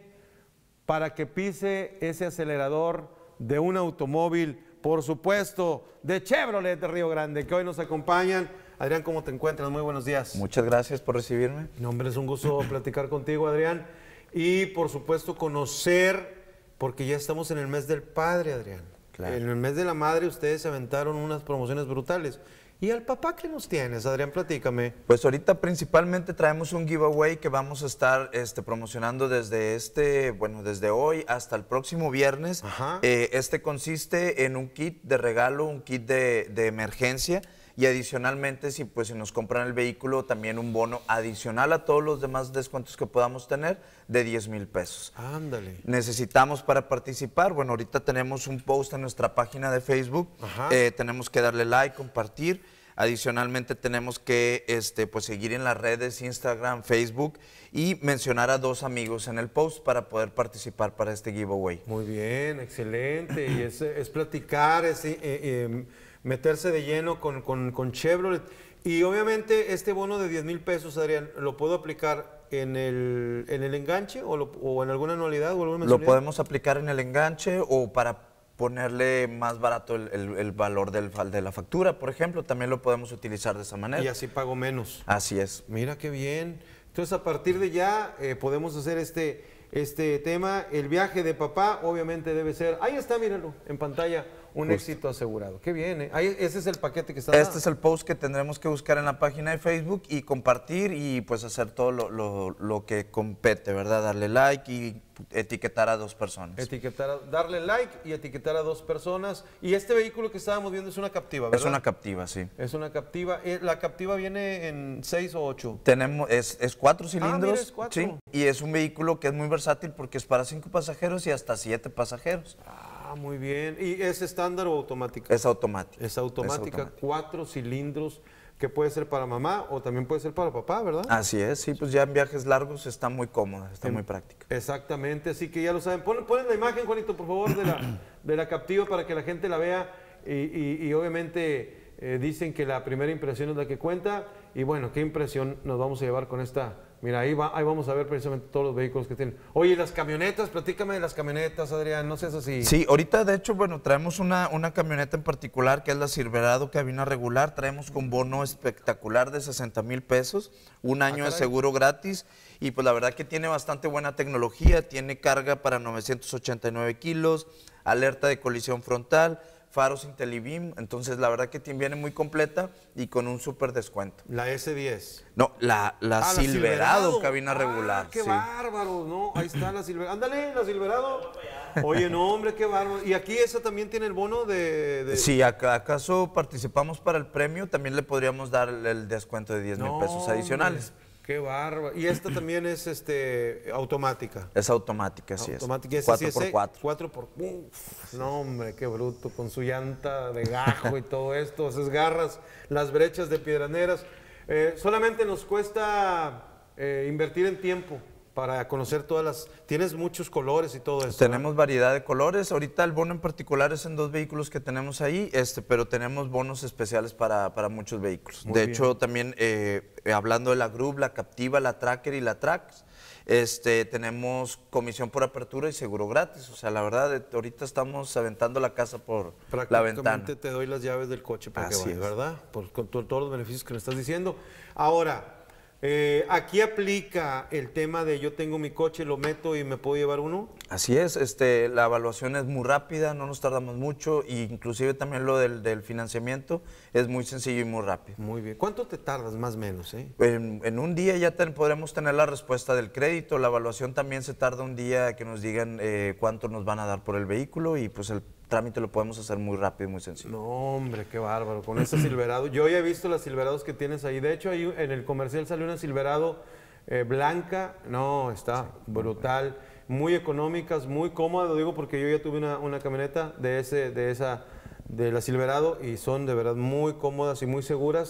para que pise ese acelerador de un automóvil, por supuesto, de Chevrolet de Río Grande, que hoy nos acompañan. Adrián, ¿cómo te encuentras? Muy buenos días. Muchas gracias por recibirme. No, hombre, es un gusto platicar contigo, Adrián. Y, por supuesto, conocer, porque ya estamos en el mes del padre, Adrián. Claro. En el mes de la madre ustedes se aventaron unas promociones brutales. ¿Y al papá qué nos tienes, Adrián? Platícame. Pues ahorita principalmente traemos un giveaway que vamos a estar este, promocionando desde este, bueno, desde hoy hasta el próximo viernes. Eh, este consiste en un kit de regalo, un kit de, de emergencia. Y adicionalmente, si, pues, si nos compran el vehículo, también un bono adicional a todos los demás descuentos que podamos tener de diez mil pesos. Ándale. Necesitamos para participar, bueno, ahorita tenemos un post en nuestra página de Facebook, eh, tenemos que darle like, compartir. Adicionalmente tenemos que este, pues, seguir en las redes, Instagram, Facebook y mencionar a dos amigos en el post para poder participar para este giveaway. Muy bien, excelente. Y es, es platicar, es... Eh, eh, meterse de lleno con, con, con Chevrolet. Y obviamente este bono de diez mil pesos, Adrián, ¿lo puedo aplicar en el, en el enganche o, lo, o en alguna anualidad o alguna mensualidad? Lo podemos aplicar en el enganche o para ponerle más barato el, el, el valor del, de la factura, por ejemplo, también lo podemos utilizar de esa manera. Y así pago menos. Así es. Mira qué bien. Entonces a partir de ya eh, podemos hacer este, este tema. El viaje de papá obviamente debe ser, ahí está, míralo, en pantalla. Un Justo. éxito asegurado. Qué bien, ¿eh? Ahí, ese es el paquete que está Este dando. es el post que tendremos que buscar en la página de Facebook y compartir y pues hacer todo lo, lo, lo que compete, ¿verdad? Darle like y etiquetar a dos personas. Etiquetar, a, darle like y etiquetar a dos personas. Y este vehículo que estábamos viendo es una Captiva, ¿verdad? Es una Captiva, sí. Es una Captiva. ¿La Captiva viene en seis o ocho? Tenemos, es, es cuatro cilindros. Ah, mira, es cuatro. Sí, y es un vehículo que es muy versátil porque es para cinco pasajeros y hasta siete pasajeros. Ah, muy bien. ¿Y es estándar o automática? Es automática. Es automática, es automática. Cuatro cilindros, que puede ser para mamá o también puede ser para papá, ¿verdad? Así es, sí, pues ya en viajes largos está muy cómoda, está en, muy práctica. Exactamente, así que ya lo saben. Ponen, ponen la imagen, Juanito, por favor, de la, de la Captiva para que la gente la vea y, y, y obviamente eh, dicen que la primera impresión es la que cuenta y bueno, qué impresión nos vamos a llevar con esta. Mira, ahí, va, ahí vamos a ver precisamente todos los vehículos que tienen. Oye, las camionetas, platícame de las camionetas, Adrián, no seas así. Sí, ahorita de hecho, bueno, traemos una, una camioneta en particular que es la Silverado cabina regular. Traemos con bono espectacular de sesenta mil pesos, un año ah, de seguro gratis y pues la verdad que tiene bastante buena tecnología, tiene carga para novecientos ochenta y nueve kilos, alerta de colisión frontal, faros IntelliBeam, entonces la verdad que viene muy completa y con un súper descuento. ¿La ese diez? No, la, la, ah, Silverado, la Silverado cabina regular. Ah, ¡qué sí. bárbaro! ¿No? Ahí está la Silverado. ¡Ándale, la Silverado! Oye, no, hombre, qué bárbaro. ¿Y aquí esa también tiene el bono de...? de... Si acaso participamos para el premio, también le podríamos dar el, el descuento de diez mil no, pesos adicionales. Hombre. Qué bárbaro. Y esta también es este automática. Es automática, sí automática. es. cuatro por cuatro. cuatro por Uf, no, hombre, qué bruto. Con su llanta de gajo y todo esto, esas garras, las brechas de piedraneras. Eh, solamente nos cuesta eh, invertir en tiempo para conocer todas las... Tienes muchos colores y todo eso. Tenemos, ¿no?, variedad de colores. Ahorita el bono en particular es en dos vehículos que tenemos ahí, este, pero tenemos bonos especiales para, para muchos vehículos. Muy de bien. Hecho, también eh, hablando de la Group, la Captiva, la Tracker y la Trax, este, tenemos comisión por apertura y seguro gratis. O sea, la verdad, ahorita estamos aventando la casa por la ventana. Prácticamente te doy las llaves del coche para Así que vayas, es. ¿verdad? Por, con to todos los beneficios que me estás diciendo. Ahora... Eh, ¿aquí aplica el tema de yo tengo mi coche, lo meto y me puedo llevar uno? Así es, este, la evaluación es muy rápida, no nos tardamos mucho e inclusive también lo del, del financiamiento es muy sencillo y muy rápido. Muy bien. ¿Cuánto te tardas más o menos? Eh? En, en un día ya ten, podremos tener la respuesta del crédito, la evaluación también se tarda un día que nos digan eh, cuánto nos van a dar por el vehículo y pues el trámite lo podemos hacer muy rápido y muy sencillo. No, hombre, qué bárbaro, con esa Silverado. Yo ya he visto las Silverados que tienes ahí. De hecho, ahí en el comercial salió una Silverado eh, blanca. No, está sí, brutal. Muy económicas, muy cómodas. Lo digo porque yo ya tuve una, una camioneta de, ese, de esa, de la Silverado y son de verdad muy cómodas y muy seguras.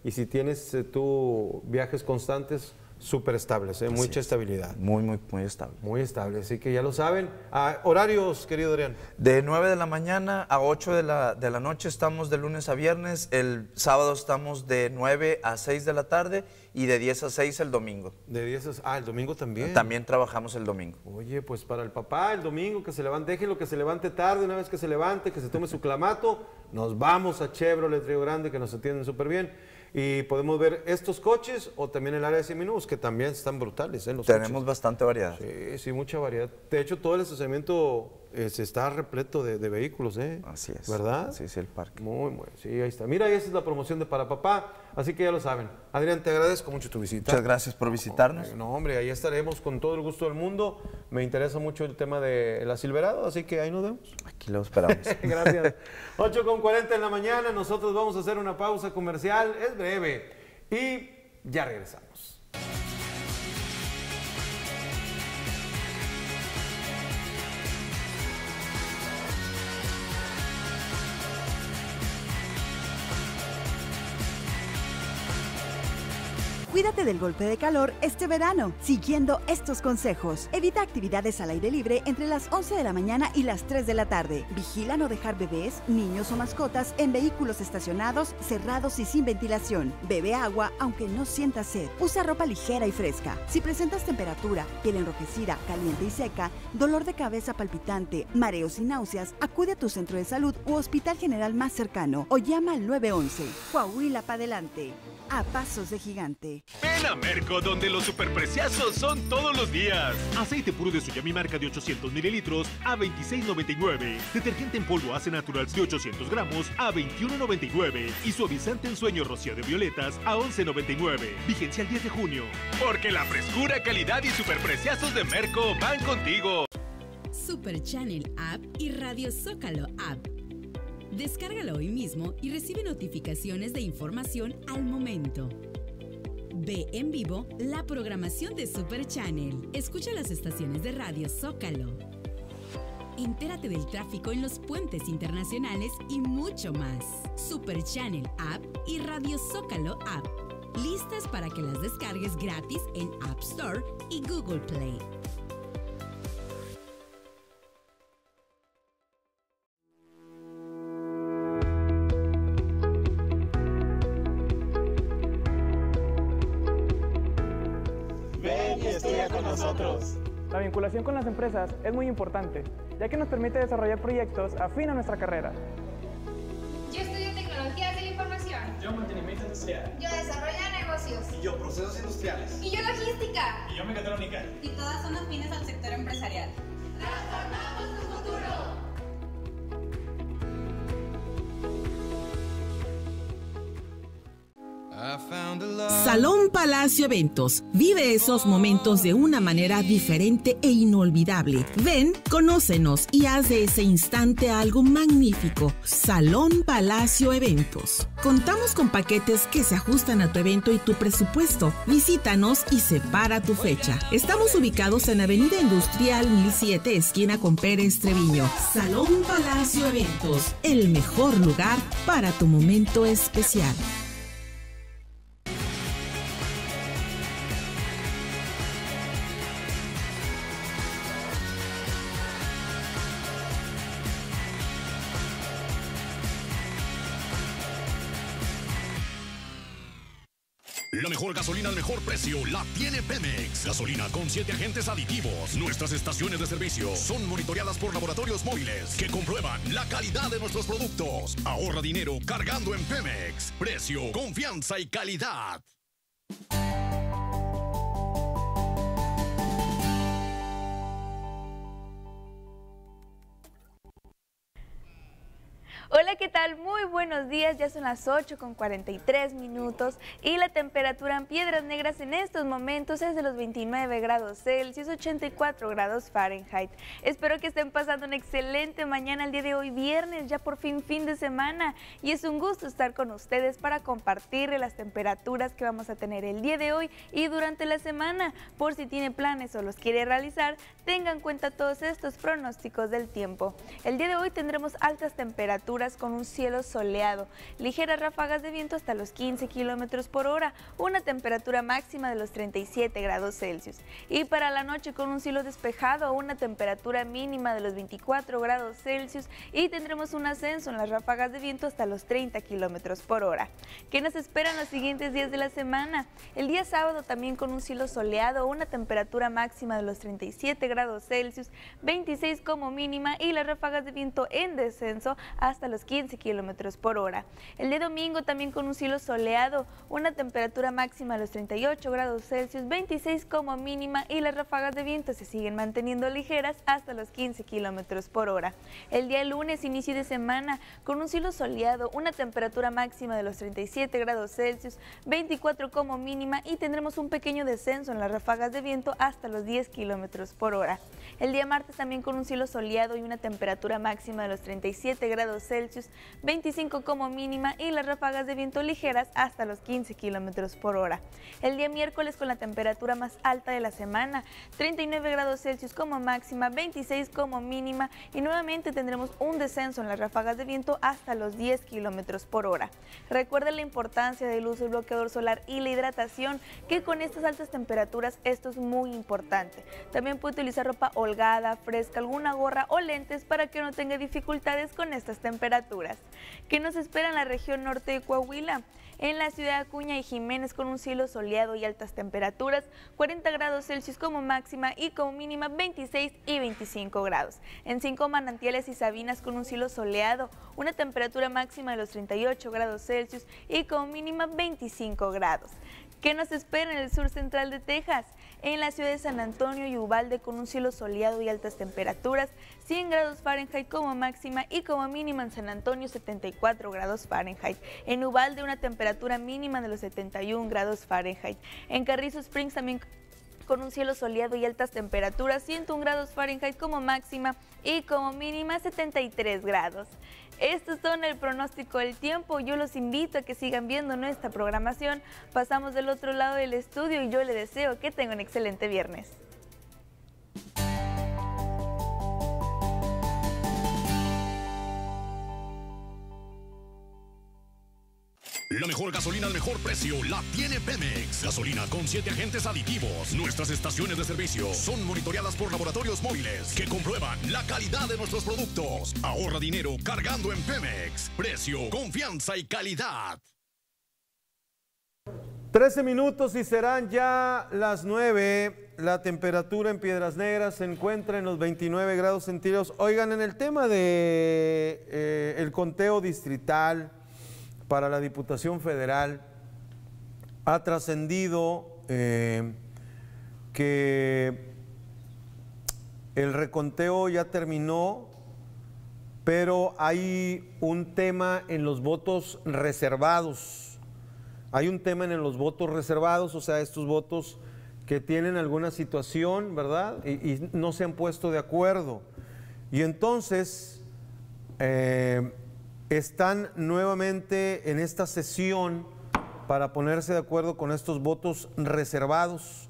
y si tienes eh, tú viajes constantes, súper estables, ¿eh? Mucha estabilidad. Muy, muy, muy estable. Muy estable, así que ya lo saben. Ah, horarios, querido Adrián. De nueve de la mañana a ocho de la, de la noche estamos de lunes a viernes, el sábado estamos de nueve a seis de la tarde y de diez a seis el domingo. De diez a... Ah, el domingo también. También trabajamos el domingo. Oye, pues para el papá, el domingo, que se levante, déjelo que se levante tarde, una vez que se levante, que se tome su clamato, nos vamos a Chevrolet Río Grande, que nos atienden súper bien. Y podemos ver estos coches o también el área de seminuevos, que también están brutales. ¿eh? Los Tenemos coches. bastante variedad. Sí, sí, mucha variedad. De hecho, todo el estacionamiento eh, se está repleto de, de vehículos, ¿eh? Así es. ¿Verdad? Sí, sí, el parque. Muy, muy, sí, ahí está. Mira, esa es la promoción de Para Papá, así que ya lo saben. Adrián, te agradezco mucho tu visita. Muchas gracias por visitarnos. No, no, hombre, ahí estaremos con todo el gusto del mundo. Me interesa mucho el tema de la Silverado, así que ahí nos vemos. Aquí lo esperamos. Gracias. ocho con cuarenta en la mañana, nosotros vamos a hacer una pausa comercial, es breve. Y ya regresamos. Cuídate del golpe de calor este verano, siguiendo estos consejos. Evita actividades al aire libre entre las once de la mañana y las tres de la tarde. Vigila no dejar bebés, niños o mascotas en vehículos estacionados, cerrados y sin ventilación. Bebe agua aunque no sientas sed. Usa ropa ligera y fresca. Si presentas temperatura, piel enrojecida, caliente y seca, dolor de cabeza palpitante, mareos y náuseas, acude a tu centro de salud u hospital general más cercano o llama al nueve once. Coahuila pa' adelante. A pasos de gigante. Ven a Merco, donde los superpreciazos son todos los días. Aceite puro de soya mi marca de ochocientos mililitros a veintiséis noventa y nueve. Detergente en polvo Ace Naturals de ochocientos gramos a veintiuno noventa y nueve. Y suavizante en sueño rocío de violetas a once noventa y nueve. Vigencia el diez de junio. Porque la frescura, calidad y superpreciazos de Merco van contigo. Super Channel App y Radio Zócalo App. Descárgalo hoy mismo y recibe notificaciones de información al momento. Ve en vivo la programación de Super Channel. Escucha las estaciones de Radio Zócalo. Entérate del tráfico en los puentes internacionales y mucho más. Super Channel App y Radio Zócalo App. Listas para que las descargues gratis en App Store y Google Play. Nosotros. La vinculación con las empresas es muy importante, ya que nos permite desarrollar proyectos afín a nuestra carrera. Yo estudio tecnologías de la información. Yo mantenimiento industrial. Yo desarrollo de negocios. Y yo procesos industriales. Y yo logística. Y yo mecatrónica. Y todas son afines al sector empresarial. ¡Transformamos tu futuro! Salón Palacio Eventos. Vive esos momentos de una manera diferente e inolvidable. Ven, conócenos y haz de ese instante algo magnífico. Salón Palacio Eventos. Contamos con paquetes que se ajustan a tu evento y tu presupuesto. Visítanos y separa tu fecha. Estamos ubicados en Avenida Industrial mil siete, esquina con Pérez Treviño. Salón Palacio Eventos. El mejor lugar para tu momento especial. La mejor gasolina al mejor precio la tiene Pemex. Gasolina con siete agentes aditivos. Nuestras estaciones de servicio son monitoreadas por laboratorios móviles que comprueban la calidad de nuestros productos. Ahorra dinero cargando en Pemex. Precio, confianza y calidad. Hola, ¿qué tal? Muy buenos días, ya son las ocho con cuarenta y tres minutos y la temperatura en Piedras Negras en estos momentos es de los veintinueve grados Celsius, ochenta y cuatro grados Fahrenheit. Espero que estén pasando una excelente mañana el día de hoy, viernes, ya por fin fin de semana, y es un gusto estar con ustedes para compartir las temperaturas que vamos a tener el día de hoy y durante la semana. Por si tiene planes o los quiere realizar, tengan en cuenta todos estos pronósticos del tiempo. El día de hoy tendremos altas temperaturas temperaturas con un cielo soleado, ligeras ráfagas de viento hasta los quince kilómetros por hora, una temperatura máxima de los treinta y siete grados Celsius. Y para la noche con un cielo despejado, una temperatura mínima de los veinticuatro grados Celsius y tendremos un ascenso en las ráfagas de viento hasta los treinta kilómetros por hora. ¿Qué nos esperan los siguientes días de la semana? El día sábado también con un cielo soleado, una temperatura máxima de los treinta y siete grados Celsius, veintiséis como mínima y las ráfagas de viento en descenso hasta los quince kilómetros por hora. El día domingo también con un cielo soleado, una temperatura máxima de los treinta y ocho grados Celsius, veintiséis como mínima y las ráfagas de viento se siguen manteniendo ligeras hasta los quince kilómetros por hora. El día lunes, inicio de semana, con un cielo soleado, una temperatura máxima de los treinta y siete grados Celsius, veinticuatro como mínima y tendremos un pequeño descenso en las ráfagas de viento hasta los diez kilómetros por hora. El día martes también con un cielo soleado y una temperatura máxima de los treinta y siete grados Celsius, veinticinco como mínima y las ráfagas de viento ligeras hasta los quince kilómetros por hora. El día miércoles con la temperatura más alta de la semana, treinta y nueve grados Celsius como máxima, veintiséis como mínima y nuevamente tendremos un descenso en las ráfagas de viento hasta los diez kilómetros por hora. Recuerda la importancia del uso del bloqueador solar y la hidratación, que con estas altas temperaturas esto es muy importante. También puede utilizar ropa holgada, fresca, alguna gorra o lentes para que no tenga dificultades con estas temperaturas. ¿Qué nos espera en la región norte de Coahuila? En la ciudad de Acuña y Jiménez con un cielo soleado y altas temperaturas, cuarenta grados Celsius como máxima y como mínima veintiséis y veinticinco grados. En Cinco Manantiales y Sabinas con un cielo soleado, una temperatura máxima de los treinta y ocho grados Celsius y como mínima veinticinco grados. ¿Qué nos espera en el sur central de Texas? En la ciudad de San Antonio y Uvalde con un cielo soleado y altas temperaturas, cien grados Fahrenheit como máxima y como mínima en San Antonio setenta y cuatro grados Fahrenheit. En Uvalde una temperatura mínima de los setenta y un grados Fahrenheit. En Carrizo Springs también con un cielo soleado y altas temperaturas, ciento un grados Fahrenheit como máxima y como mínima setenta y tres grados. Estos son el pronóstico del tiempo. Yo los invito a que sigan viendo nuestra programación. Pasamos del otro lado del estudio y yo les deseo que tengan un excelente viernes. La mejor gasolina al mejor precio la tiene Pemex. Gasolina con siete agentes aditivos. Nuestras estaciones de servicio son monitoreadas por laboratorios móviles que comprueban la calidad de nuestros productos. Ahorra dinero cargando en Pemex. Precio, confianza y calidad. trece minutos y serán ya las nueve. La temperatura en Piedras Negras se encuentra en los veintinueve grados centígrados. Oigan, en el tema de eh, el conteo distrital para la Diputación Federal, ha trascendido eh, que el reconteo ya terminó, pero hay un tema en los votos reservados. Hay un tema en los votos reservados, o sea, estos votos que tienen alguna situación, ¿verdad? Y, y no se han puesto de acuerdo. Y entonces eh, están nuevamente en esta sesión para ponerse de acuerdo con estos votos reservados.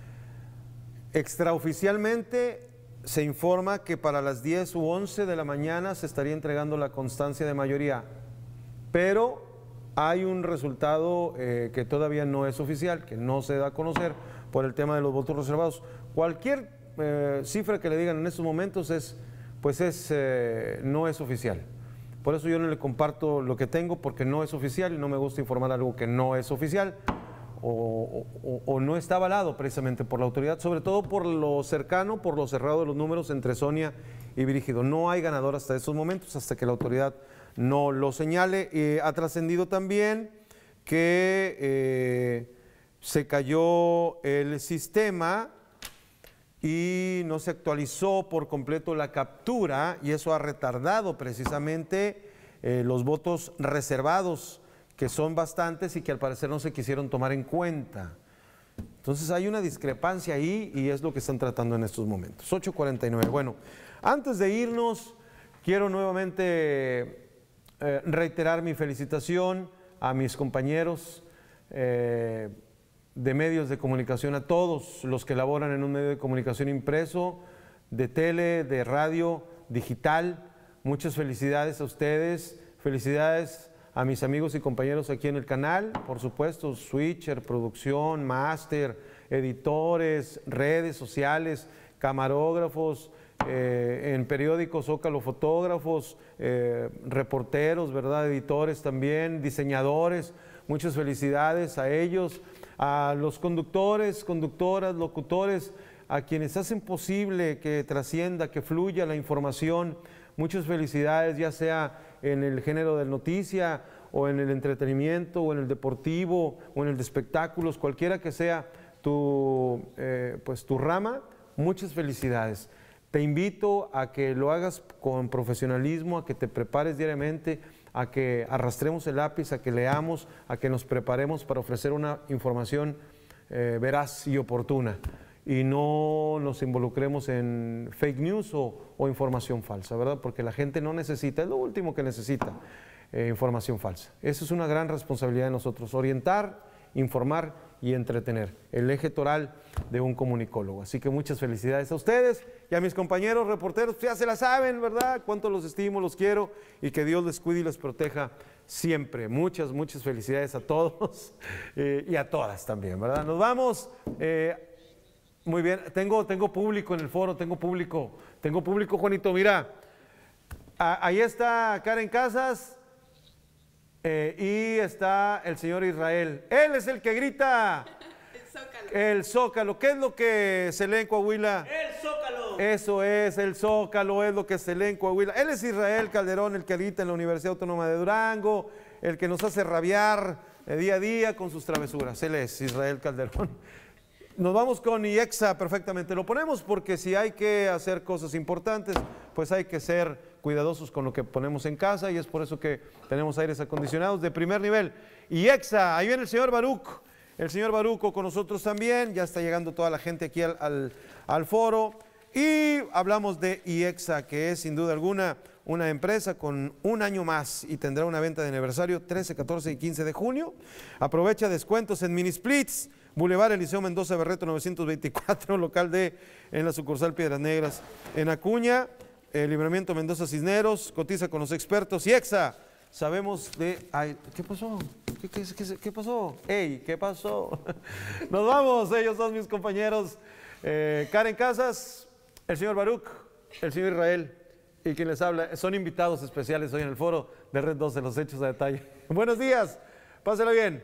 Extraoficialmente se informa que para las diez u once de la mañana se estaría entregando la constancia de mayoría, pero hay un resultado eh, que todavía no es oficial, que no se da a conocer por el tema de los votos reservados. Cualquier eh, cifra que le digan en estos momentos es, pues es, eh, no es oficial. Por eso yo no le comparto lo que tengo, porque no es oficial y no me gusta informar algo que no es oficial o, o, o no está avalado precisamente por la autoridad, sobre todo por lo cercano, por lo cerrado de los números entre Sonia y Brígido. No hay ganador hasta estos momentos, hasta que la autoridad no lo señale. Eh, ha trascendido también que eh, se cayó el sistema y no se actualizó por completo la captura, y eso ha retardado precisamente eh, los votos reservados, que son bastantes y que al parecer no se quisieron tomar en cuenta. Entonces hay una discrepancia ahí y es lo que están tratando en estos momentos. ocho cuarenta y nueve. Bueno, antes de irnos, quiero nuevamente eh, reiterar mi felicitación a mis compañeros eh, de medios de comunicación, a todos los que laboran en un medio de comunicación impreso, de tele, de radio, digital, Muchas felicidades a ustedes, felicidades a mis amigos y compañeros aquí en el canal, por supuesto, switcher, producción, máster, editores, redes sociales, camarógrafos, eh, en periódicos Zócalo, fotógrafos, eh, reporteros, ¿verdad? Editores también, diseñadores. Muchas felicidades a ellos, a los conductores, conductoras, locutores, a quienes hacen posible que trascienda, que fluya la información. Muchas felicidades, ya sea en el género de noticia o en el entretenimiento o en el deportivo o en el de espectáculos, cualquiera que sea tu, eh, pues, tu rama, muchas felicidades. Te invito a que lo hagas con profesionalismo, a que te prepares diariamente, a que arrastremos el lápiz, a que leamos, a que nos preparemos para ofrecer una información eh, veraz y oportuna y no nos involucremos en fake news o, o información falsa, ¿verdad? Porque la gente no necesita, es lo último que necesita, eh, información falsa. Esa es una gran responsabilidad de nosotros, orientar, informar y entretener, el eje toral de un comunicólogo. Así que muchas felicidades a ustedes y a mis compañeros reporteros, ya se la saben, ¿verdad? Cuánto los estimo, los quiero y que Dios les cuide y les proteja siempre. Muchas, muchas felicidades a todos eh, y a todas también, ¿verdad? Nos vamos. Eh, muy bien, tengo, tengo público en el foro, tengo público, tengo público, Juanito, mira, a, ahí está Karen Casas. Eh, y está el señor Israel. Él es el que grita. El Zócalo. El Zócalo. ¿Qué es lo que se lee en Coahuila? El Zócalo. Eso es, el Zócalo es lo que se lee en Coahuila. Él es Israel Calderón, el que grita en la Universidad Autónoma de Durango, el que nos hace rabiar eh, día a día con sus travesuras. Él es Israel Calderón. Nos vamos con I E X A perfectamente. Lo ponemos porque si hay que hacer cosas importantes, pues hay que ser cuidadosos con lo que ponemos en casa y es por eso que tenemos aires acondicionados de primer nivel. I E X A, ahí viene el señor Baruch, el señor Baruco con nosotros también, ya está llegando toda la gente aquí al, al, al foro y hablamos de I E X A, que es sin duda alguna una empresa con un año más y tendrá una venta de aniversario trece, catorce y quince de junio. Aprovecha descuentos en mini splits, Boulevard Eliseo Mendoza Berreto novecientos veinticuatro, local D en la sucursal Piedras Negras. En Acuña, el Libramiento Mendoza Cisneros, cotiza con los expertos. I E X A, sabemos de... Ay, ¿qué pasó? ¿Qué, qué, qué, qué pasó? ¡Ey! ¿Qué pasó? Nos vamos, ellos son mis compañeros. Eh, Karen Casas, el señor Baruch, el señor Israel y quien les habla. Son invitados especiales hoy en el foro de Red doce, los hechos a detalle. Buenos días, pásela bien.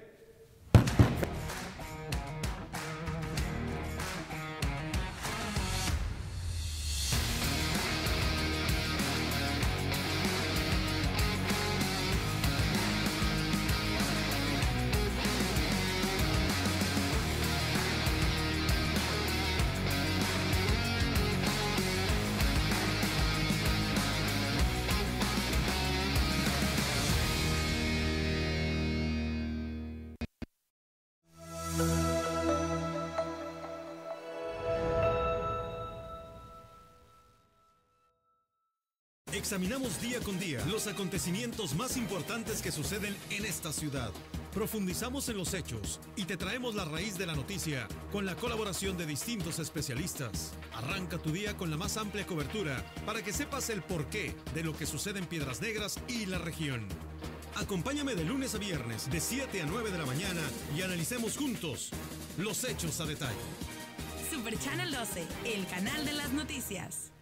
Examinamos día con día los acontecimientos más importantes que suceden en esta ciudad. Profundizamos en los hechos y te traemos la raíz de la noticia con la colaboración de distintos especialistas. Arranca tu día con la más amplia cobertura para que sepas el porqué de lo que sucede en Piedras Negras y la región. Acompáñame de lunes a viernes de siete a nueve de la mañana y analicemos juntos los hechos a detalle. Super Channel doce, el canal de las noticias.